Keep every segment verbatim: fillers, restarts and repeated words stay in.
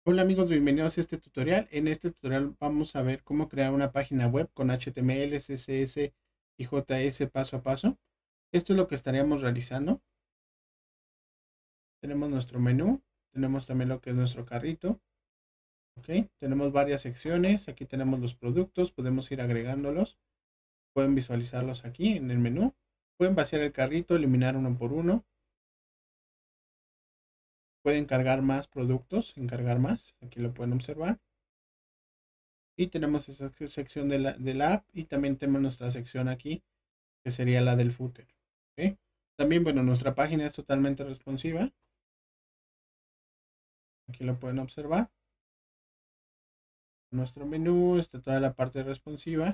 Hola amigos, bienvenidos a este tutorial. En este tutorial vamos a ver cómo crear una página web con H T M L, C S S y J S paso a paso. Esto es lo que estaríamos realizando. Tenemos nuestro menú, tenemos también lo que es nuestro carrito. ¿Ok? Tenemos varias secciones, aquí tenemos los productos, podemos ir agregándolos. Pueden visualizarlos aquí en el menú. Pueden vaciar el carrito, eliminar uno por uno. Pueden cargar más productos, encargar más, aquí lo pueden observar. Y tenemos esa sección de la, de la app y también tenemos nuestra sección aquí que sería la del footer. ¿Ok? También, bueno, nuestra página es totalmente responsiva. Aquí lo pueden observar. Nuestro menú está toda la parte responsiva.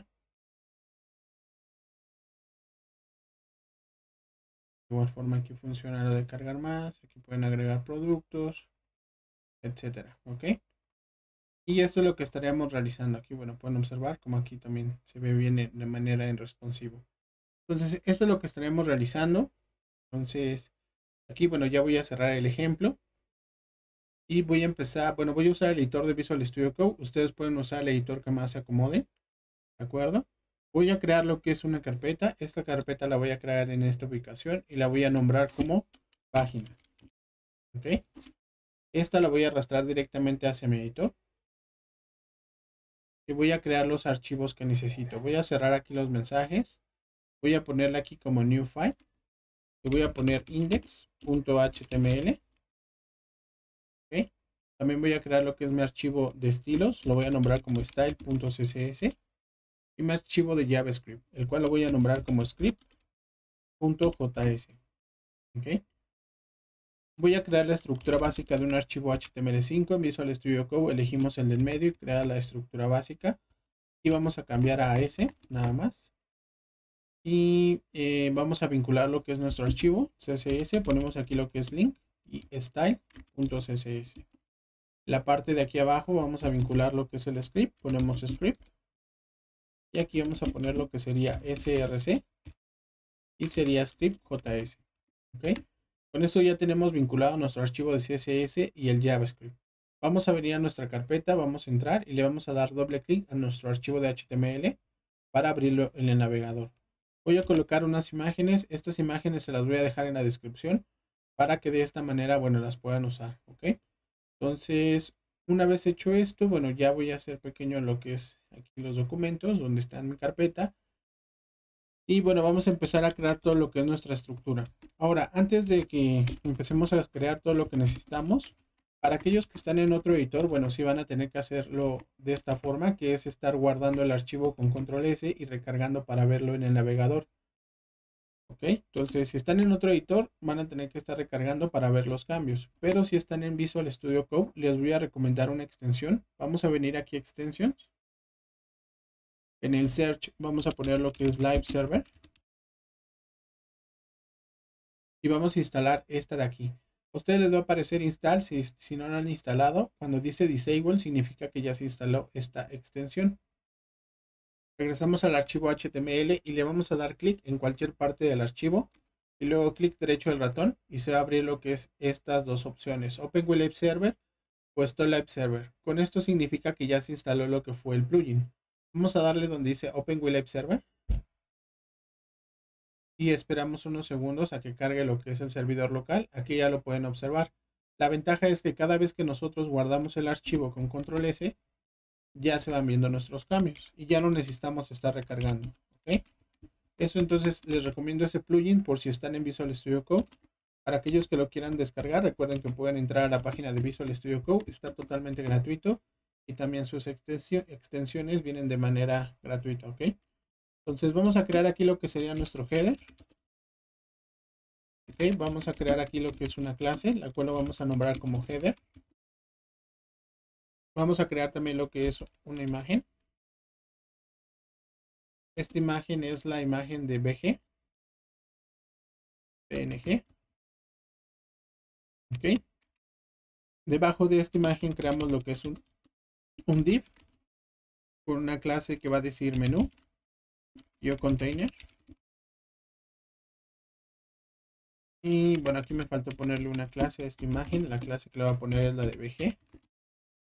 De igual forma aquí funciona lo de cargar más. Aquí pueden agregar productos, etcétera. ¿Ok? Y esto es lo que estaríamos realizando aquí. Bueno, pueden observar como aquí también se ve bien de manera en responsivo. Entonces, esto es lo que estaríamos realizando. Entonces, aquí, bueno, ya voy a cerrar el ejemplo. Y voy a empezar, bueno, voy a usar el editor de Visual Studio Code. Ustedes pueden usar el editor que más se acomode. ¿De acuerdo? Voy a crear lo que es una carpeta. Esta carpeta la voy a crear en esta ubicación y la voy a nombrar como página. ¿Ok? Esta la voy a arrastrar directamente hacia mi editor. Y voy a crear los archivos que necesito. Voy a cerrar aquí los mensajes. Voy a ponerle aquí como new file. Y voy a poner index.html. ¿Ok? También voy a crear lo que es mi archivo de estilos. Lo voy a nombrar como style.css. Y mi archivo de JavaScript, el cual lo voy a nombrar como script.js. ¿Ok? Voy a crear la estructura básica de un archivo H T M L cinco en Visual Studio Code. Elegimos el del medio y crea la estructura básica. Y vamos a cambiar a S, nada más. Y eh, vamos a vincular lo que es nuestro archivo C S S. Ponemos aquí lo que es link y style.css. La parte de aquí abajo vamos a vincular lo que es el script. Ponemos script. Y aquí vamos a poner lo que sería src y sería script.js. ¿Ok? Con esto ya tenemos vinculado nuestro archivo de C S S y el JavaScript. Vamos a venir a nuestra carpeta, vamos a entrar y le vamos a dar doble clic a nuestro archivo de H T M L para abrirlo en el navegador. Voy a colocar unas imágenes, estas imágenes se las voy a dejar en la descripción para que de esta manera, bueno, las puedan usar, ¿ok? Entonces, una vez hecho esto, bueno, ya voy a hacer pequeño lo que es aquí los documentos, donde está en mi carpeta. Y bueno, vamos a empezar a crear todo lo que es nuestra estructura. Ahora, antes de que empecemos a crear todo lo que necesitamos, para aquellos que están en otro editor, bueno, sí van a tener que hacerlo de esta forma, que es estar guardando el archivo con control S y recargando para verlo en el navegador. ¿Ok? Entonces, si están en otro editor, van a tener que estar recargando para ver los cambios. Pero si están en Visual Studio Code, les voy a recomendar una extensión. Vamos a venir aquí a Extensions. En el Search vamos a poner lo que es Live Server. Y vamos a instalar esta de aquí. A ustedes les va a aparecer install si, si no lo han instalado. Cuando dice disable significa que ya se instaló esta extensión. Regresamos al archivo H T M L y le vamos a dar clic en cualquier parte del archivo y luego clic derecho del ratón y se va a abrir lo que es estas dos opciones, Open with Live Server o Install Live Server. Con esto significa que ya se instaló lo que fue el plugin. Vamos a darle donde dice Open with Live Server y esperamos unos segundos a que cargue lo que es el servidor local. Aquí ya lo pueden observar. La ventaja es que cada vez que nosotros guardamos el archivo con control S, ya se van viendo nuestros cambios y ya no necesitamos estar recargando. ¿Ok? Eso entonces les recomiendo ese plugin por si están en Visual Studio Code. Para aquellos que lo quieran descargar, recuerden que pueden entrar a la página de Visual Studio Code. Está totalmente gratuito y también sus extensiones vienen de manera gratuita. ¿Ok? Entonces vamos a crear aquí lo que sería nuestro header. Ok, vamos a crear aquí lo que es una clase, la cual lo vamos a nombrar como header. Vamos a crear también lo que es una imagen. Esta imagen es la imagen de B G, P N G. Ok. Debajo de esta imagen creamos lo que es un, un div con una clase que va a decir menú, yo container. Y bueno, aquí me faltó ponerle una clase a esta imagen. La clase que le voy a poner es la de B G.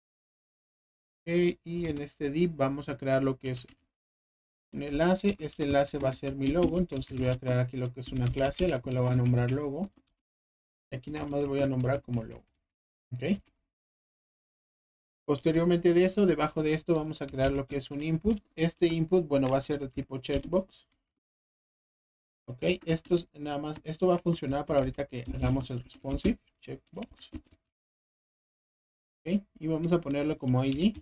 Okay, y en este div vamos a crear lo que es un enlace. Este enlace va a ser mi logo, entonces voy a crear aquí lo que es una clase, la cual la voy a nombrar logo. Aquí nada más voy a nombrar como logo. Ok. Posteriormente de eso, debajo de esto vamos a crear lo que es un input. Este input, bueno, va a ser de tipo checkbox. Ok, esto es nada más, esto va a funcionar para ahorita que hagamos el responsive checkbox. Ok, y vamos a ponerlo como I D.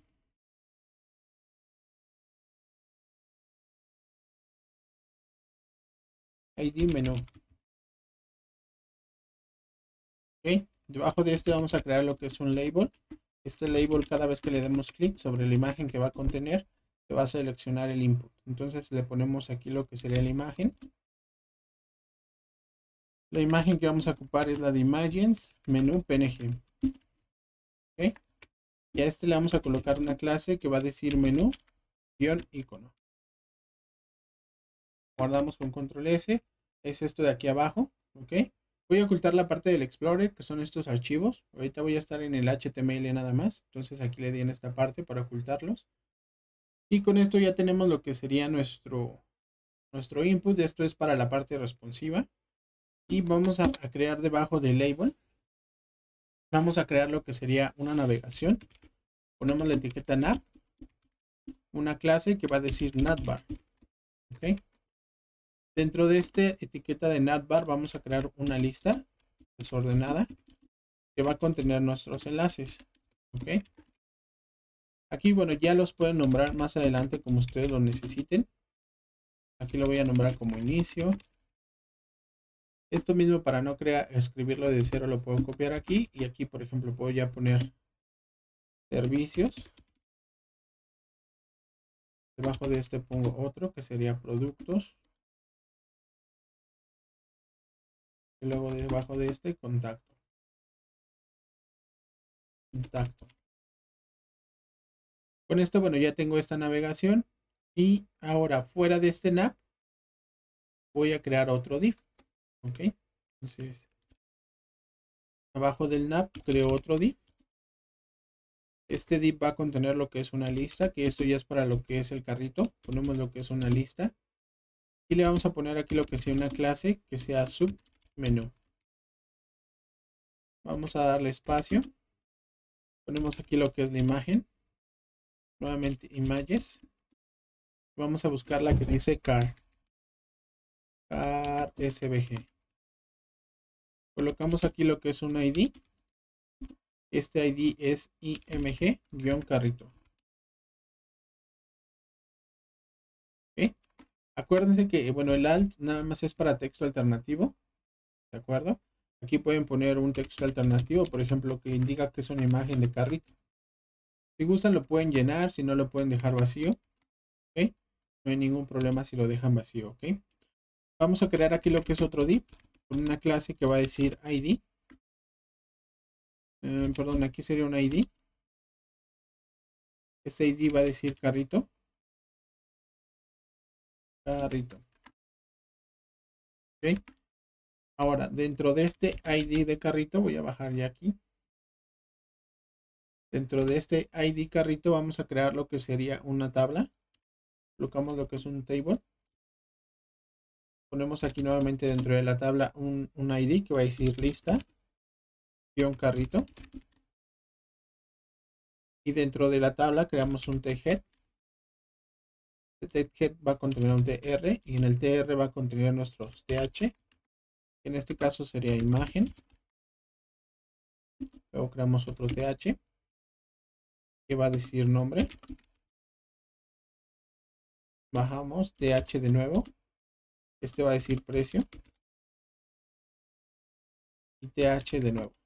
I D menú. Ok, debajo de este vamos a crear lo que es un label. Este label, cada vez que le demos clic sobre la imagen que va a contener, se va a seleccionar el input. Entonces le ponemos aquí lo que sería la imagen. La imagen que vamos a ocupar es la de Images, menú P N G. ¿Okay? Y a este le vamos a colocar una clase que va a decir menú guión icono. Guardamos con control S. Es esto de aquí abajo. ¿Ok? Voy a ocultar la parte del Explorer, que son estos archivos. Ahorita voy a estar en el H T M L nada más. Entonces aquí le di en esta parte para ocultarlos. Y con esto ya tenemos lo que sería nuestro, nuestro input. Esto es para la parte responsiva. Y vamos a, a crear debajo del label. Vamos a crear lo que sería una navegación. Ponemos la etiqueta nav. Una clase que va a decir navbar. ¿Ok? Dentro de esta etiqueta de navbar vamos a crear una lista desordenada que va a contener nuestros enlaces. ¿Ok? Aquí, bueno, ya los pueden nombrar más adelante como ustedes lo necesiten. Aquí lo voy a nombrar como inicio. Esto mismo, para no crear, escribirlo de cero, lo puedo copiar aquí. Y aquí, por ejemplo, puedo ya poner servicios. Debajo de este pongo otro que sería productos. Y luego debajo de este, contacto. Contacto. Con esto, bueno, ya tengo esta navegación. Y ahora, fuera de este nav, voy a crear otro div. Ok. Entonces, abajo del nav, creo otro div. Este div va a contener lo que es una lista, que esto ya es para lo que es el carrito. Ponemos lo que es una lista. Y le vamos a poner aquí lo que sea una clase que sea submenú. Vamos a darle espacio. Ponemos aquí lo que es la imagen. Nuevamente images. Vamos a buscar la que dice car. Car S V G. Colocamos aquí lo que es un I D. Este I D es I M G-carrito. ¿Okay? Acuérdense que, bueno, el alt nada más es para texto alternativo. ¿De acuerdo? Aquí pueden poner un texto alternativo, por ejemplo, que indica que es una imagen de carrito. Si gustan lo pueden llenar, si no lo pueden dejar vacío. ¿Ok? No hay ningún problema si lo dejan vacío. ¿Ok? Vamos a crear aquí lo que es otro div, con una clase que va a decir I D. Eh, perdón, aquí sería un I D. Este I D va a decir carrito. Carrito. ¿Ok? Ahora, dentro de este I D de carrito, voy a bajar ya aquí. Dentro de este I D carrito vamos a crear lo que sería una tabla. Colocamos lo que es un table. Ponemos aquí nuevamente dentro de la tabla un, un I D que va a decir lista, guión carrito. Y dentro de la tabla creamos un tget. Este tget va a contener un tr y en el tr va a contener nuestros th. En este caso sería imagen. Luego creamos otro th que va a decir nombre. Bajamos th de nuevo. Este va a decir precio. Y th de nuevo.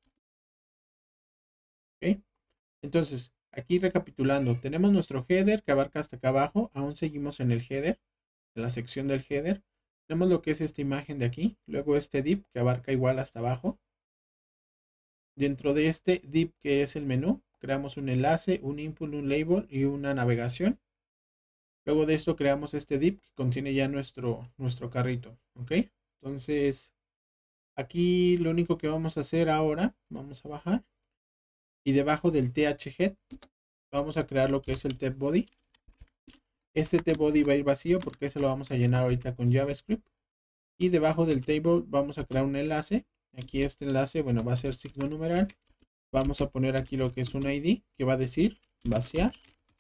¿Ok? Entonces, aquí recapitulando, tenemos nuestro header que abarca hasta acá abajo. Aún seguimos en el header, en la sección del header. Tenemos lo que es esta imagen de aquí. Luego este div que abarca igual hasta abajo. Dentro de este div que es el menú, creamos un enlace, un input, un label y una navegación. Luego de esto creamos este div que contiene ya nuestro, nuestro carrito. ¿Ok? Entonces, aquí lo único que vamos a hacer ahora, vamos a bajar. Y debajo del thget vamos a crear lo que es el tep body. Este tep body va a ir vacío porque eso lo vamos a llenar ahorita con JavaScript. Y debajo del table vamos a crear un enlace. Aquí este enlace, bueno, va a ser signo numeral. Vamos a poner aquí lo que es un I D que va a decir vaciar,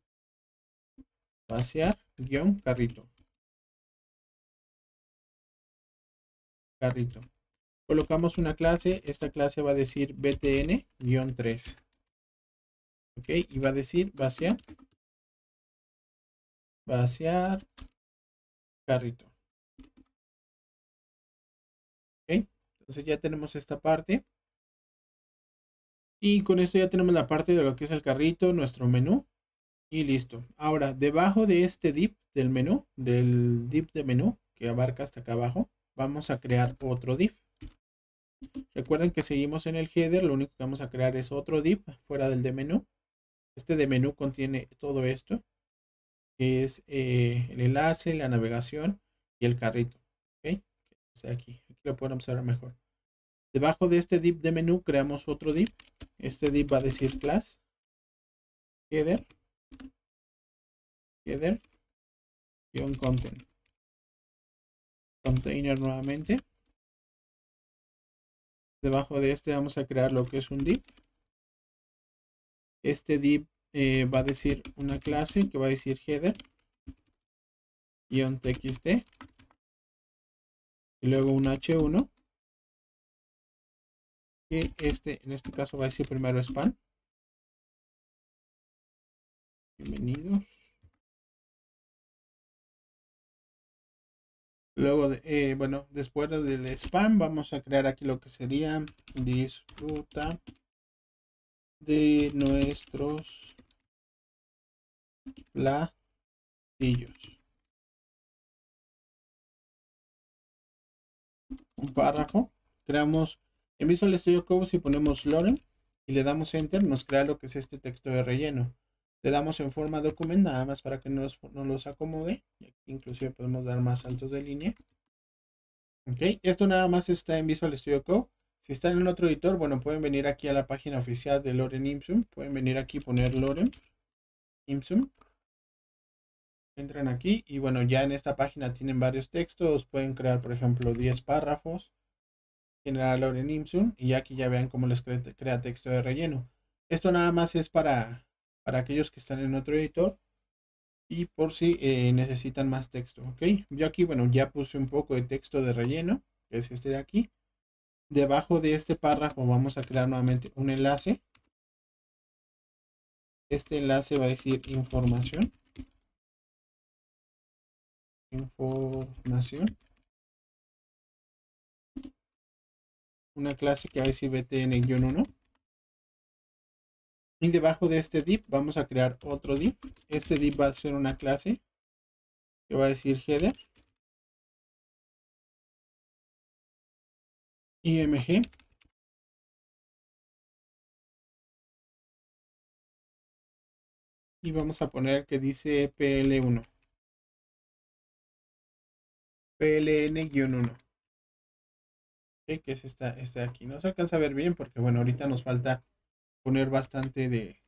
vaciar, guión, carrito. Carrito. Colocamos una clase, esta clase va a decir B T N tres. Ok, y va a decir vaciar, vaciar, carrito. Ok, entonces ya tenemos esta parte. Y con esto ya tenemos la parte de lo que es el carrito, nuestro menú. Y listo. Ahora, debajo de este div del menú, del div de menú, que abarca hasta acá abajo, vamos a crear otro div. Recuerden que seguimos en el header, lo único que vamos a crear es otro div fuera del de menú. Este de menú contiene todo esto, que es eh, el enlace, la navegación y el carrito. ¿Ok? Está aquí, aquí lo pueden observar mejor. Debajo de este div de menú creamos otro div. Este div va a decir class, header, header, guión content. Container nuevamente. Debajo de este vamos a crear lo que es un div. Este div eh, va a decir una clase que va a decir header guión txt y luego un hache uno, que este en este caso va a decir primero spam. Bienvenidos. Luego de, eh, bueno, después del spam vamos a crear aquí lo que sería disfruta de nuestros platillos. Un párrafo. Creamos en Visual Studio Code, si ponemos Lorem y le damos Enter, nos crea lo que es este texto de relleno. Le damos en forma document nada más para que nos, nos los acomode. Y aquí inclusive podemos dar más saltos de línea. Ok, esto nada más está en Visual Studio Code. Si están en otro editor, bueno, pueden venir aquí a la página oficial de Lorem Ipsum. Pueden venir aquí y poner Lorem Ipsum. Entran aquí y bueno, ya en esta página tienen varios textos. Pueden crear, por ejemplo, diez párrafos. Generar Lorem Ipsum y aquí ya vean cómo les crea, crea texto de relleno. Esto nada más es para, para aquellos que están en otro editor y por si eh, necesitan más texto. Ok, yo aquí, bueno, ya puse un poco de texto de relleno, que es este de aquí. Debajo de este párrafo vamos a crear nuevamente un enlace. Este enlace va a decir información. Información. Una clase que va a decir B T N uno. Y debajo de este div vamos a crear otro div. Este div va a ser una clase que va a decir header. I M G. Y vamos a poner que dice P L uno. P L N uno. ¿Okay? Que es esta, esta de aquí. No se alcanza a ver bien porque, bueno, ahorita nos falta poner bastante de,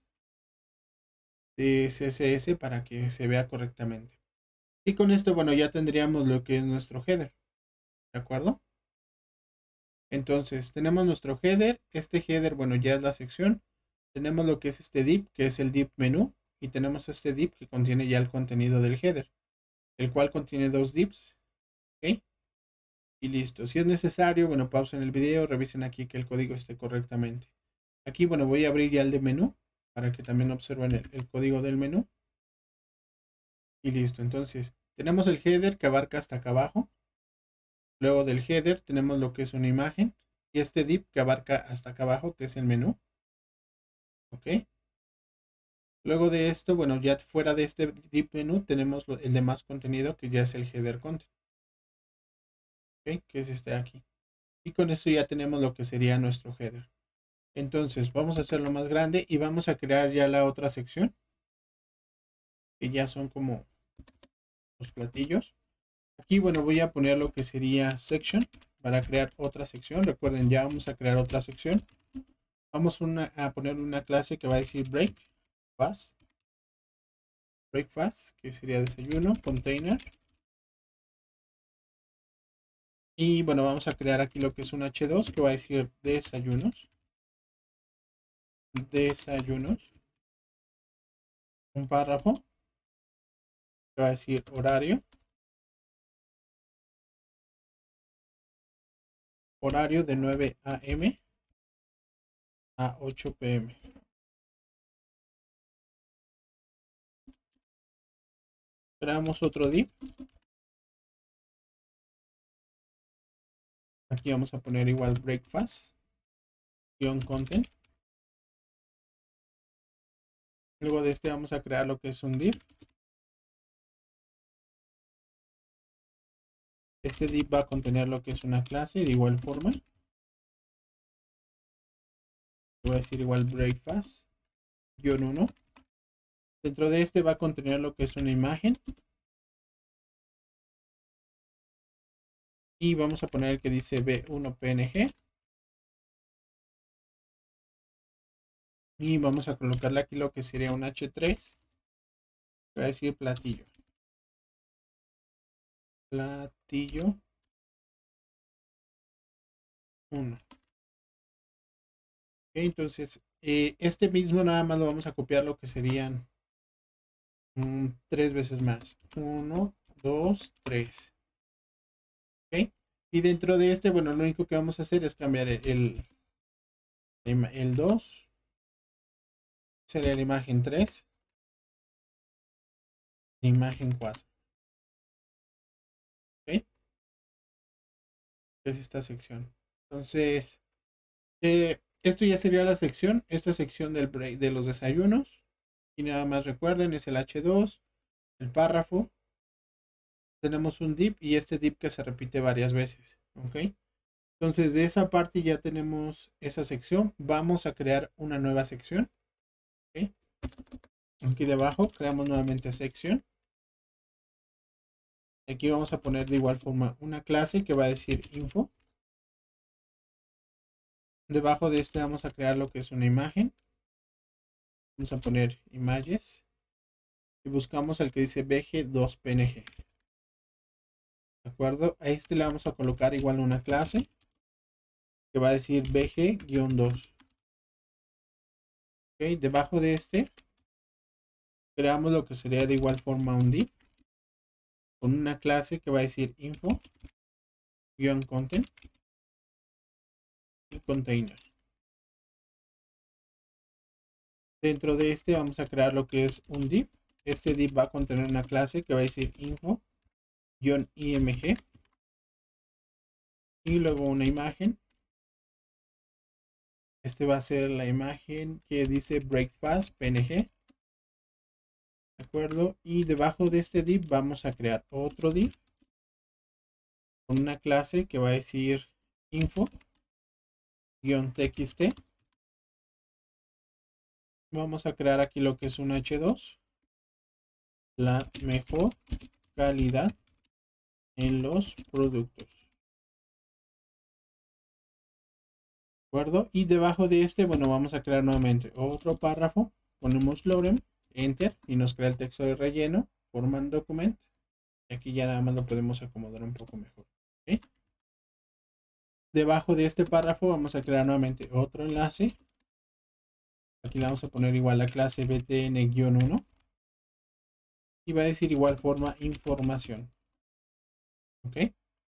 de C S S para que se vea correctamente. Y con esto, bueno, ya tendríamos lo que es nuestro header. ¿De acuerdo? Entonces, tenemos nuestro header. Este header, bueno, ya es la sección. Tenemos lo que es este div, que es el div menú. Y tenemos este div que contiene ya el contenido del header, el cual contiene dos divs. ¿Ok? Y listo. Si es necesario, bueno, pausen el video, revisen aquí que el código esté correctamente. Aquí, bueno, voy a abrir ya el de menú para que también observen el, el código del menú. Y listo. Entonces, tenemos el header que abarca hasta acá abajo. Luego del header tenemos lo que es una imagen. Y este div que abarca hasta acá abajo, que es el menú. Ok. Luego de esto, bueno, ya fuera de este div menú tenemos el demás contenido que ya es el header content. Ok, que es este aquí. Y con esto ya tenemos lo que sería nuestro header. Entonces vamos a hacerlo más grande y vamos a crear ya la otra sección, que ya son como los platillos. Aquí, bueno, voy a poner lo que sería section para crear otra sección. Recuerden, ya vamos a crear otra sección. Vamos una, a poner una clase que va a decir break pass. breakfast, que sería desayuno, container. Y bueno, vamos a crear aquí lo que es un hache dos, que va a decir desayunos. Desayunos. Un párrafo, que va a decir horario. Horario de nueve a eme a ocho pe eme. Creamos otro div. Aquí vamos a poner igual breakfast, guión content. Luego de este vamos a crear lo que es un div. Este div va a contener lo que es una clase de igual forma. Voy a decir igual breakfast, guión uno. Dentro de este va a contener lo que es una imagen. Y vamos a poner el que dice be uno pe ene ge. Y vamos a colocarle aquí lo que sería un hache tres. Voy a decir platillo. Platillo uno. Okay, entonces, eh, este mismo nada más lo vamos a copiar lo que serían mm, tres veces más. uno, dos, tres. Okay. Y dentro de este, bueno, lo único que vamos a hacer es cambiar el, el, el dos. Sería la imagen tres. Imagen cuatro. Ok. Es esta sección. Entonces, eh, esto ya sería la sección. Esta sección del break, de los desayunos. Y nada más recuerden, es el hache dos. El párrafo. Tenemos un div y este div que se repite varias veces. Ok. Entonces, de esa parte ya tenemos esa sección. Vamos a crear una nueva sección. Ok. Aquí debajo creamos nuevamente sección. Aquí vamos a poner de igual forma una clase que va a decir info. Debajo de este vamos a crear lo que es una imagen. Vamos a poner images. Y buscamos el que dice be ge dos pe ene ge. ¿De acuerdo? A este le vamos a colocar igual una clase que va a decir be ge dos. Ok, debajo de este creamos lo que sería de igual forma un div con una clase que va a decir info content y container. Dentro de este vamos a crear lo que es un div. Este div va a contener una clase que va a decir info img y luego una imagen. Este va a ser la imagen que dice breakfast pe ene ge. ¿De acuerdo? Y debajo de este div vamos a crear otro div con una clase que va a decir info-txt. Vamos a crear aquí lo que es un hache dos. La mejor calidad en los productos. ¿De acuerdo? Y debajo de este, bueno, vamos a crear nuevamente otro párrafo. Ponemos lorem, enter, y nos crea el texto de relleno, forman document. Y aquí ya nada más lo podemos acomodar un poco mejor. ¿Okay? Debajo de este párrafo vamos a crear nuevamente otro enlace. Aquí le vamos a poner igual la clase btn uno. Y va a decir igual forma información. ¿Ok?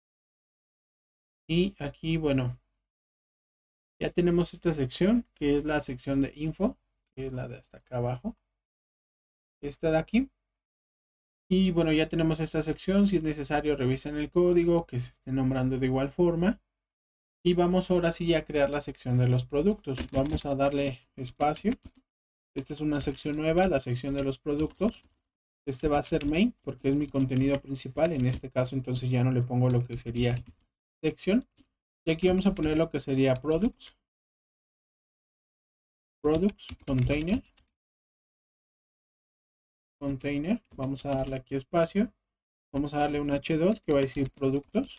Y aquí, bueno, ya tenemos esta sección, que es la sección de info, que es la de hasta acá abajo. Esta de aquí. Y bueno, ya tenemos esta sección. Si es necesario, revisen el código, que se esté nombrando de igual forma. Y vamos ahora sí a crear la sección de los productos. Vamos a darle espacio. Esta es una sección nueva, la sección de los productos. Este va a ser main porque es mi contenido principal. En este caso, entonces ya no le pongo lo que sería sección. Y aquí vamos a poner lo que sería products. Products, container. Container. Vamos a darle aquí espacio. Vamos a darle un hache dos que va a decir productos.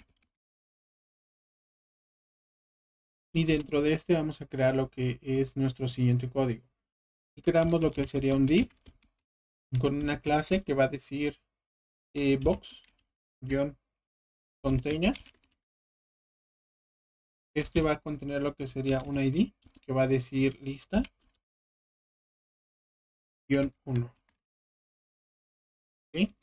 Y dentro de este vamos a crear lo que es nuestro siguiente código. Y creamos lo que sería un div. con una clase que va a decir eh, box-container. Este va a contener lo que sería un I D que va a decir lista uno. ¿Okay?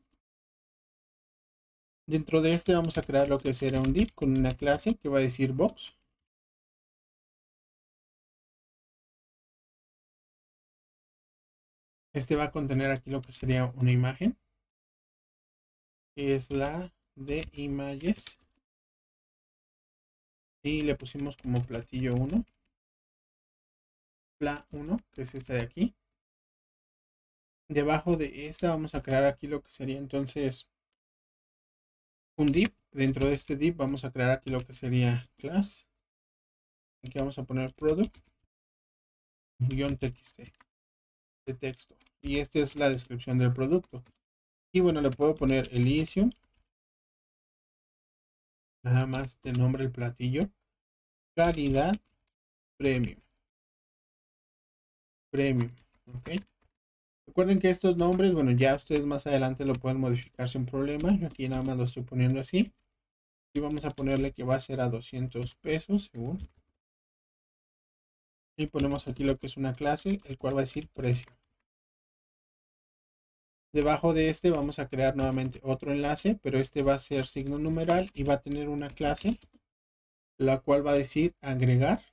Dentro de este vamos a crear lo que será un div con una clase que va a decir box. Este va a contener aquí lo que sería una imagen, que es la de images. Y le pusimos como platillo uno. Pla uno, que es esta de aquí. Debajo de esta vamos a crear aquí lo que sería entonces un div. Dentro de este div vamos a crear aquí lo que sería class. Aquí vamos a poner product guión txt de texto. Y esta es la descripción del producto. Y bueno, le puedo poner Elysium. Nada más de nombre el platillo. Calidad premium. Premium. Ok. Recuerden que estos nombres, bueno, ya ustedes más adelante lo pueden modificar sin problema. Yo aquí nada más lo estoy poniendo así. Y vamos a ponerle que va a ser a doscientos pesos según. Y ponemos aquí lo que es una clase, el cual va a decir precio. Debajo de este vamos a crear nuevamente otro enlace, pero este va a ser signo numeral y va a tener una clase, la cual va a decir agregar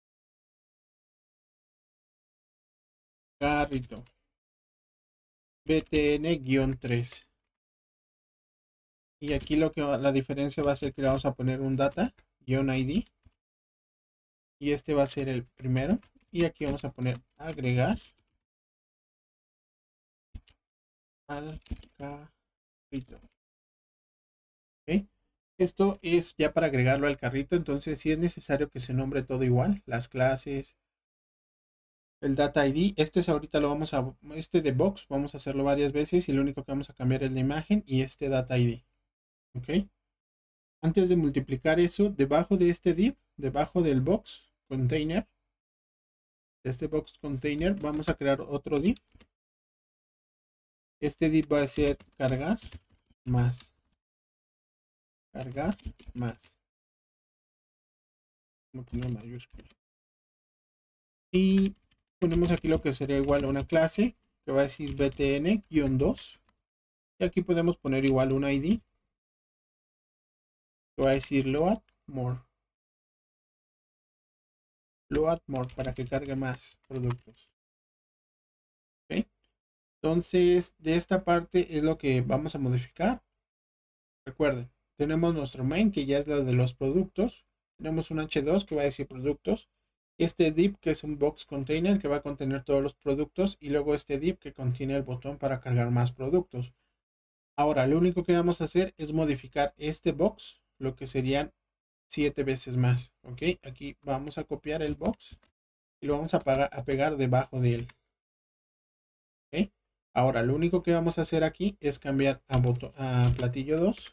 carrito B T N tres. Y aquí lo que va, la diferencia va a ser que le vamos a poner un data-I D. Y este va a ser el primero. Y aquí vamos a poner agregar al carrito. ¿Okay? Esto es ya para agregarlo al carrito. Entonces si es necesario que se nombre todo igual. Las clases, el data I D. Este es ahorita lo vamos a, este de box vamos a hacerlo varias veces. Y lo único que vamos a cambiar es la imagen y este data I D. Ok. Antes de multiplicar eso, debajo de este div, debajo del box container, de este box container, vamos a crear otro div. Este div va a ser cargar más. Cargar más. Vamos a poner mayúscula. Y ponemos aquí lo que sería igual a una clase que va a decir B T N dos. Y aquí podemos poner igual un I D que va a decir load more. Load more para que cargue más productos. ¿Ok? Entonces, de esta parte es lo que vamos a modificar. Recuerden, tenemos nuestro main que ya es lo de los productos. Tenemos un H dos que va a decir productos. Este div que es un box container que va a contener todos los productos. Y luego este div que contiene el botón para cargar más productos. Ahora, lo único que vamos a hacer es modificar este box, lo que serían siete veces más. Ok, aquí vamos a copiar el box y lo vamos a, pagar, a pegar debajo de él. Ok, ahora lo único que vamos a hacer aquí es cambiar a, botón, a platillo dos.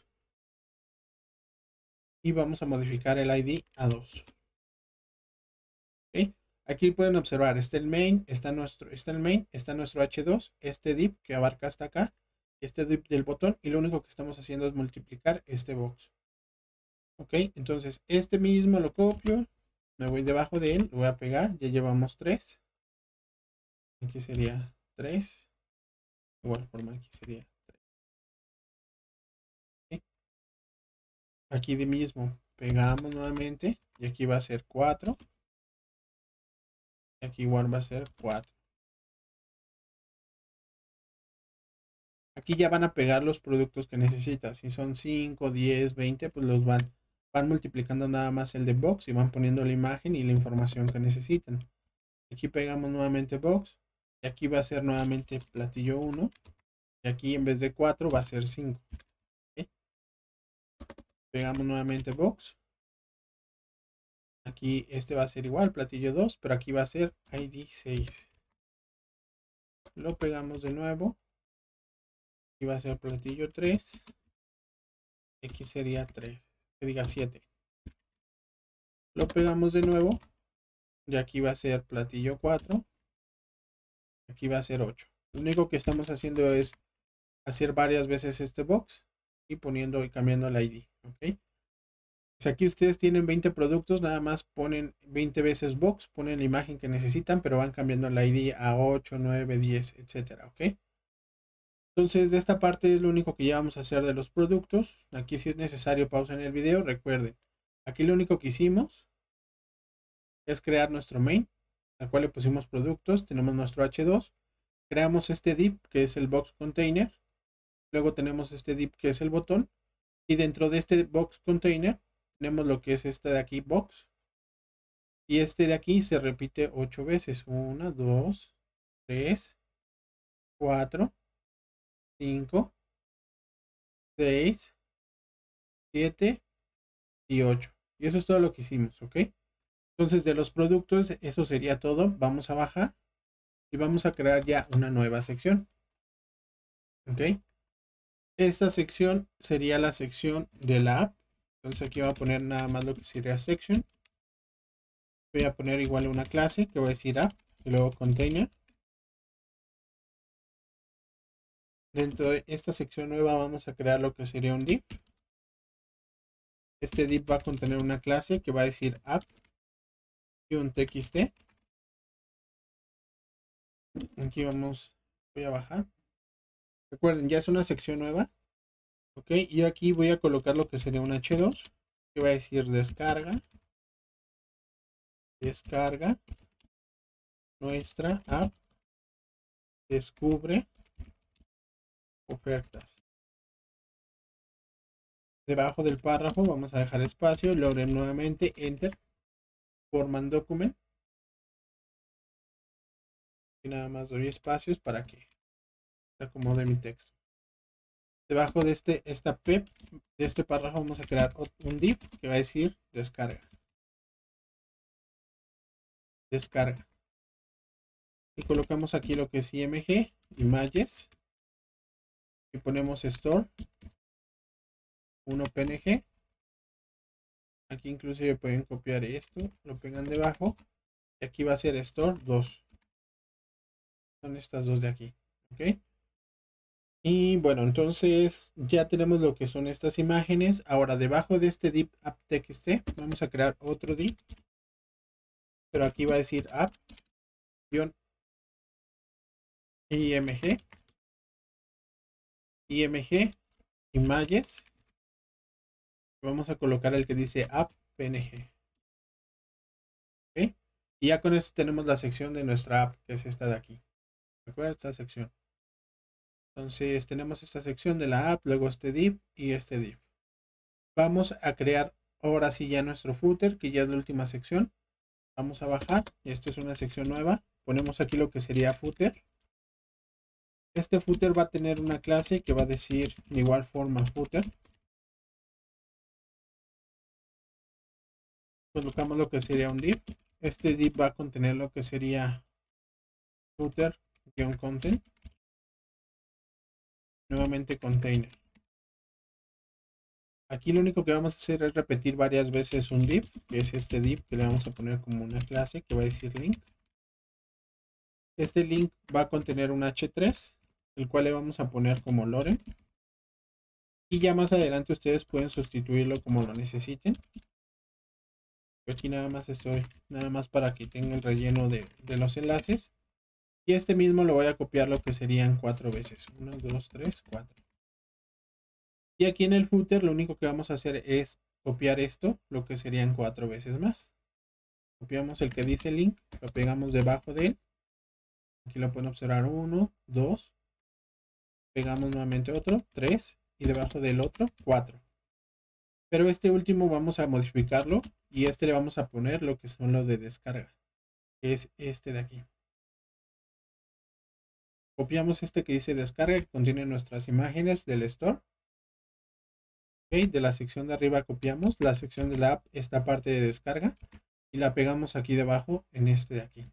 Y vamos a modificar el I D a dos. ¿Okay? Aquí pueden observar, está el main, está nuestro, está el main, está nuestro H dos, este div que abarca hasta acá, este div del botón, y lo único que estamos haciendo es multiplicar este box. Ok, entonces este mismo lo copio, me voy debajo de él, lo voy a pegar, ya llevamos tres. Aquí sería tres. Igual forma aquí sería tres. ¿Okay? Aquí de mismo pegamos nuevamente y aquí va a ser cuatro. Aquí igual va a ser cuatro. Aquí ya van a pegar los productos que necesitas. Si son cinco, diez, veinte, pues los van, van multiplicando nada más el de box y van poniendo la imagen y la información que necesitan. Aquí pegamos nuevamente box. Y aquí va a ser nuevamente platillo uno. Y aquí en vez de cuatro va a ser cinco. ¿Okay? Pegamos nuevamente box. Aquí este va a ser igual, platillo dos, pero aquí va a ser I D seis. Lo pegamos de nuevo. Aquí va a ser platillo tres. Aquí sería tres. Que diga siete. Lo pegamos de nuevo. Y aquí va a ser platillo cuatro. Aquí va a ser ocho. Lo único que estamos haciendo es hacer varias veces este box y poniendo y cambiando la I D. ¿Ok? Si aquí ustedes tienen veinte productos, nada más ponen veinte veces box, ponen la imagen que necesitan, pero van cambiando la I D a ocho, nueve, diez, etcétera. ¿Ok? Entonces, de esta parte es lo único que ya vamos a hacer de los productos. Aquí si es necesario pausen el video, recuerden. Aquí lo único que hicimos es crear nuestro main, al cual le pusimos productos, tenemos nuestro hache dos, creamos este div que es el box container, luego tenemos este div que es el botón, y dentro de este box container tenemos lo que es este de aquí box, y este de aquí se repite ocho veces, uno, dos, tres, cuatro, cinco, seis, siete y ocho. Y eso es todo lo que hicimos, ¿ok? Entonces de los productos eso sería todo. Vamos a bajar y vamos a crear ya una nueva sección, ¿ok? Esta sección sería la sección de la app. Entonces aquí voy a poner nada más lo que sería section. Voy a poner igual una clase que voy a decir app y luego container. Dentro de esta sección nueva vamos a crear lo que sería un div. Este div va a contener una clase que va a decir app y un txt. Aquí vamos, voy a bajar. Recuerden, ya es una sección nueva. Ok, y aquí voy a colocar lo que sería un hache dos, que va a decir descarga, descarga, nuestra app, descubre, ofertas. Debajo del párrafo vamos a dejar espacio, logren nuevamente, enter, forman document. Y nada más doy espacios para que se acomode mi texto. Debajo de este, esta pep, de este párrafo vamos a crear un div que va a decir descarga. Descarga. Y colocamos aquí lo que es img, images. Y ponemos store, uno png. Aquí inclusive pueden copiar esto, lo pegan debajo. Y aquí va a ser store dos. Son estas dos de aquí. ¿Ok? Y bueno, entonces ya tenemos lo que son estas imágenes. Ahora debajo de este div app.txt vamos a crear otro div. Pero aquí va a decir app-img. img images. Vamos a colocar el que dice app.png. ¿Ok? Y ya con esto tenemos la sección de nuestra app, que es esta de aquí. ¿Recuerda esta sección? Entonces tenemos esta sección de la app, luego este div y este div. Vamos a crear ahora sí ya nuestro footer, que ya es la última sección. Vamos a bajar, y esta es una sección nueva. Ponemos aquí lo que sería footer. Este footer va a tener una clase que va a decir de igual forma footer. Colocamos lo que sería un div. Este div va a contener lo que sería footer-content. Nuevamente container. Aquí lo único que vamos a hacer es repetir varias veces un div, que es este div que le vamos a poner como una clase que va a decir link. Este link va a contener un hache tres, el cual le vamos a poner como lore. Y ya más adelante ustedes pueden sustituirlo como lo necesiten. Aquí nada más estoy, nada más para que tenga el relleno de, de los enlaces. Y este mismo lo voy a copiar lo que serían cuatro veces. uno, dos, tres, cuatro. Y aquí en el footer lo único que vamos a hacer es copiar esto, lo que serían cuatro veces más. Copiamos el que dice link, lo pegamos debajo de él. Aquí lo pueden observar uno, dos. Pegamos nuevamente otro, tres. Y debajo del otro, cuatro. Pero este último vamos a modificarlo. Y este le vamos a poner lo que son los de descarga. Que es este de aquí. Copiamos este que dice descarga, que contiene nuestras imágenes del store. Okay, de la sección de arriba copiamos la sección de la app, esta parte de descarga, y la pegamos aquí debajo en este de aquí.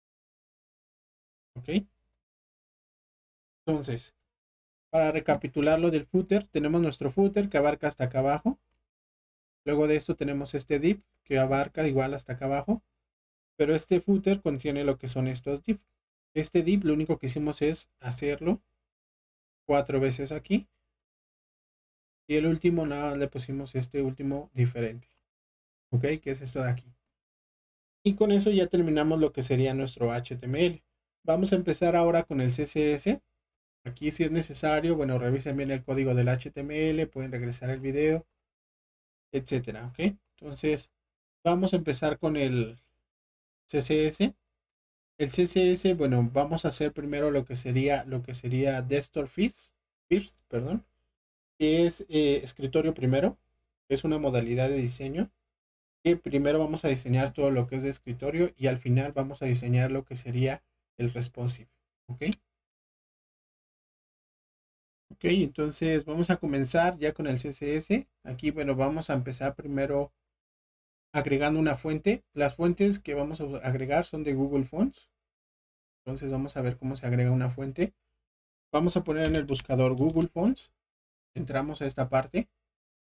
Ok. Entonces, para recapitular lo del footer, tenemos nuestro footer que abarca hasta acá abajo. Luego de esto tenemos este div que abarca igual hasta acá abajo. Pero este footer contiene lo que son estos div. este div lo único que hicimos es hacerlo cuatro veces aquí. Y el último nada le pusimos este último diferente. Ok, que es esto de aquí. Y con eso ya terminamos lo que sería nuestro H T M L. Vamos a empezar ahora con el C S S. Aquí si es necesario, bueno, revisen bien el código del H T M L, pueden regresar el video, etcétera. Ok, entonces vamos a empezar con el C S S. El C S S, bueno, vamos a hacer primero lo que sería lo que sería Desktop First, first perdón, que es eh, escritorio primero. Es una modalidad de diseño que primero vamos a diseñar todo lo que es de escritorio y al final vamos a diseñar lo que sería el responsive. Ok. Ok, entonces vamos a comenzar ya con el C S S. Aquí, bueno, vamos a empezar primero agregando una fuente. Las fuentes que vamos a agregar son de Google Fonts. Entonces vamos a ver cómo se agrega una fuente. Vamos a poner en el buscador Google Fonts. Entramos a esta parte.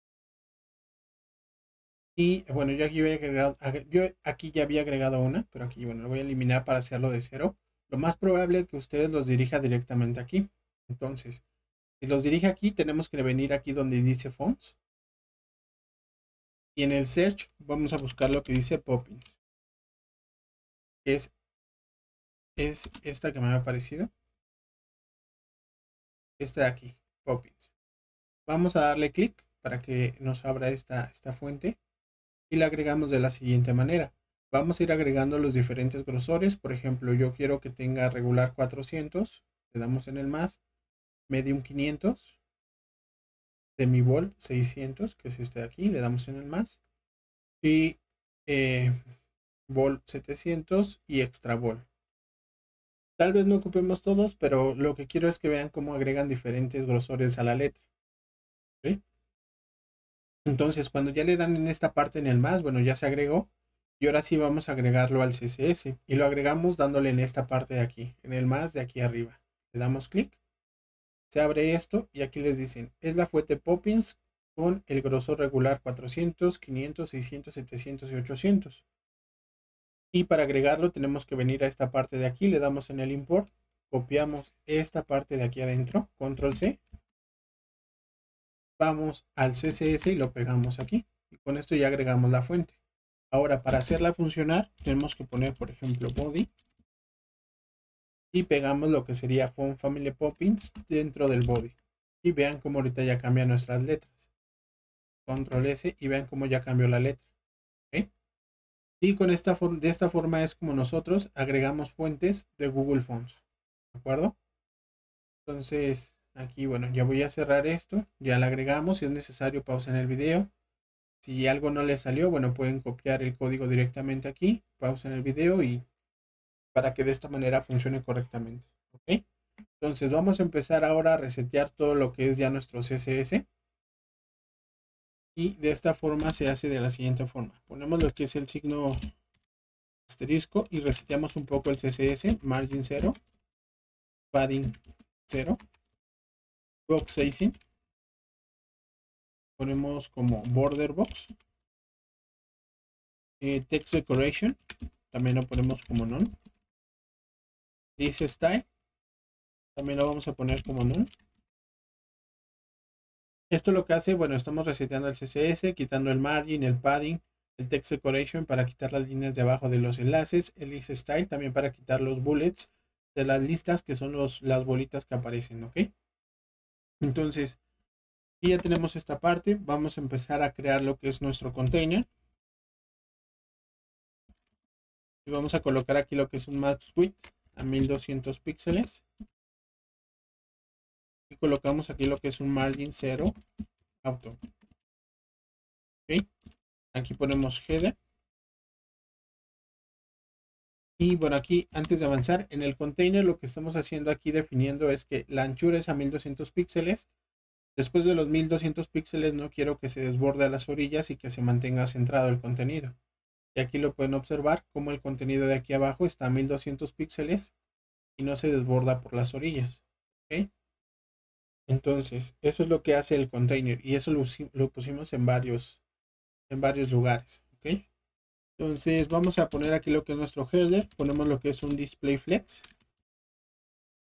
Y bueno, yo aquí, había agregado, yo aquí ya había agregado una, pero aquí, bueno, lo voy a eliminar para hacerlo de cero. Lo más probable es que ustedes los dirija directamente aquí. Entonces, si los dirige aquí, tenemos que venir aquí donde dice Fonts. Y en el search vamos a buscar lo que dice Poppins. Es, es esta que me ha aparecido. Esta de aquí, Poppins. Vamos a darle clic para que nos abra esta, esta fuente. Y la agregamos de la siguiente manera. Vamos a ir agregando los diferentes grosores. Por ejemplo, yo quiero que tenga regular cuatrocientos. Le damos en el más. Medium quinientos. Demi-Vol seiscientos, que es este de aquí. Le damos en el más. Y eh, Vol setecientos y Extra Vol. Tal vez no ocupemos todos, pero lo que quiero es que vean cómo agregan diferentes grosores a la letra. ¿Sí? Entonces, cuando ya le dan en esta parte en el más, bueno, ya se agregó. Y ahora sí vamos a agregarlo al C S S. Y lo agregamos dándole en esta parte de aquí, en el más de aquí arriba. Le damos clic. Se abre esto y aquí les dicen, es la fuente Poppins con el grosor regular cuatrocientos, quinientos, seiscientos, setecientos y ochocientos. Y para agregarlo tenemos que venir a esta parte de aquí, le damos en el import, copiamos esta parte de aquí adentro, control C. Vamos al C S S y lo pegamos aquí. Y con esto ya agregamos la fuente. Ahora, para hacerla funcionar, tenemos que poner, por ejemplo, body. Y pegamos lo que sería Font Family Poppins dentro del body. Y vean cómo ahorita ya cambian nuestras letras. Control S y vean cómo ya cambió la letra. ¿Okay? Y con esta de esta forma es como nosotros agregamos fuentes de Google Fonts. ¿De acuerdo? Entonces, aquí, bueno, ya voy a cerrar esto. Ya la agregamos. Si es necesario, pausen el video. Si algo no les salió, bueno, pueden copiar el código directamente aquí. Pausen el video y para que de esta manera funcione correctamente. ¿Ok? Entonces, vamos a empezar ahora a resetear todo lo que es ya nuestro C S S. Y de esta forma se hace de la siguiente forma. Ponemos lo que es el signo asterisco y reseteamos un poco el C S S. Margin cero. Padding cero. Box sizing. Ponemos como border box. Eh, text decoration. También lo ponemos como none. This style. También lo vamos a poner como none. Esto lo que hace, bueno, estamos reseteando el C S S, quitando el margin, el padding, el text decoration para quitar las líneas de abajo de los enlaces, el list style también para quitar los bullets de las listas que son los, las bolitas que aparecen, ¿ok? Entonces, y ya tenemos esta parte, vamos a empezar a crear lo que es nuestro container. Y vamos a colocar aquí lo que es un max width a mil doscientos píxeles. Y colocamos aquí lo que es un margin cero auto. ¿Ok? Aquí ponemos header. Y bueno, aquí antes de avanzar en el container, lo que estamos haciendo aquí definiendo es que la anchura es a mil doscientos píxeles. Después de los mil doscientos píxeles no quiero que se desborde a las orillas y que se mantenga centrado el contenido. Y aquí lo pueden observar como el contenido de aquí abajo está a mil doscientos píxeles y no se desborda por las orillas. ¿Okay? Entonces, eso es lo que hace el container y eso lo, lo pusimos en varios, en varios lugares. ¿Okay? Entonces vamos a poner aquí lo que es nuestro header, ponemos lo que es un display flex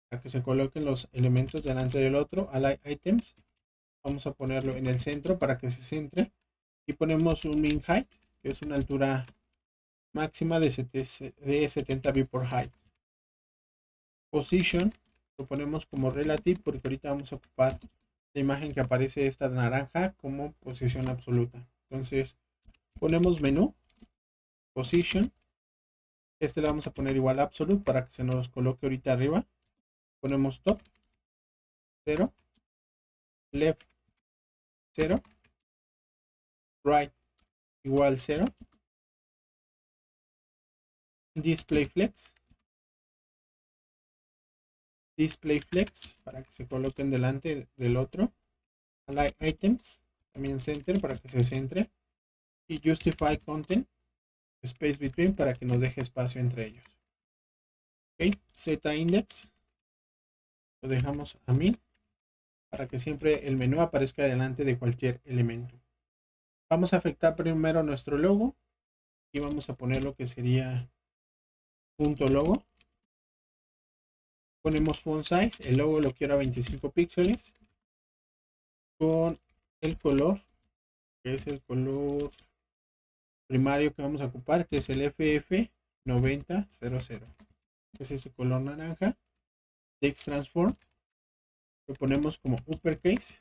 para que se coloquen los elementos delante del otro. Align Items, vamos a ponerlo en el centro para que se centre. Y ponemos un min height, que es una altura máxima de setenta V por height. Position lo ponemos como relative porque ahorita vamos a ocupar la imagen que aparece esta naranja como posición absoluta. Entonces ponemos menú, position, este le vamos a poner igual a absolute para que se nos coloque ahorita arriba. Ponemos top, cero, left, cero, right, igual cero, display flex, display flex para que se coloquen delante del otro. Align items, también center para que se centre. Y justify content, space between para que nos deje espacio entre ellos. Ok, z index lo dejamos a mil para que siempre el menú aparezca delante de cualquier elemento. Vamos a afectar primero nuestro logo y vamos a poner lo que sería punto logo. Ponemos font size, el logo lo quiero a veinticinco píxeles con el color, que es el color primario que vamos a ocupar, que es el F F noventa cero cero, que es este color naranja. Text transform lo ponemos como uppercase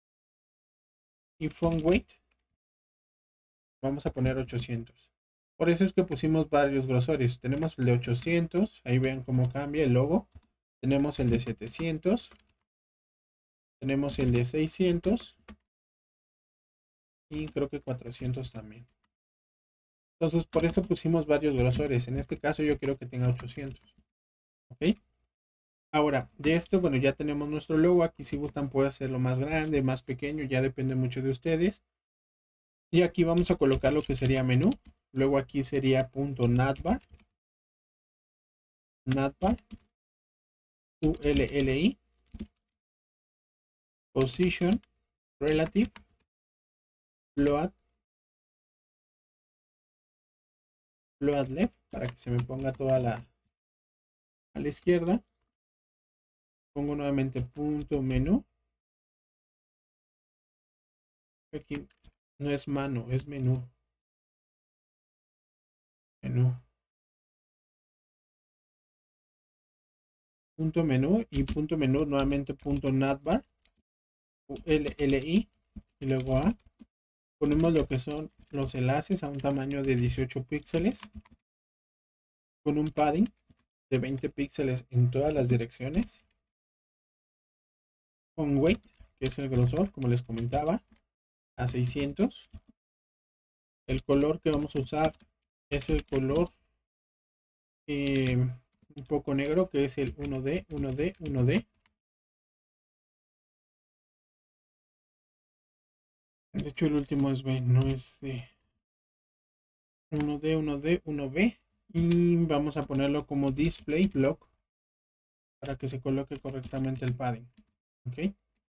y font weight vamos a poner ochocientos. Por eso es que pusimos varios grosores. Tenemos el de ochocientos, ahí vean cómo cambia el logo. Tenemos el de setecientos, tenemos el de seiscientos y creo que cuatrocientos también. Entonces por eso pusimos varios grosores. En este caso yo quiero que tenga ochocientos. Ok. Ahora, de esto, bueno, ya tenemos nuestro logo. Aquí si gustan puede hacerlo más grande, más pequeño, ya depende mucho de ustedes. Y aquí vamos a colocar lo que sería menú. Luego aquí sería punto navbar. Navbar. U L L I. Position. Relative. Float. Float left. Para que se me ponga toda la a la izquierda. Pongo nuevamente punto menú. Aquí no es mano, es menú. Menú. Punto menú y punto menú nuevamente punto navbar. U L L I. Y luego A. Ponemos lo que son los enlaces a un tamaño de dieciocho píxeles. Con un padding de veinte píxeles en todas las direcciones. Con weight, que es el grosor, como les comentaba, a seiscientos. El color que vamos a usar es el color eh, un poco negro, que es el uno D, uno D, uno D. De hecho el último es B, no es D. uno D, uno D, uno B. Y vamos a ponerlo como display block para que se coloque correctamente el padding. Ok.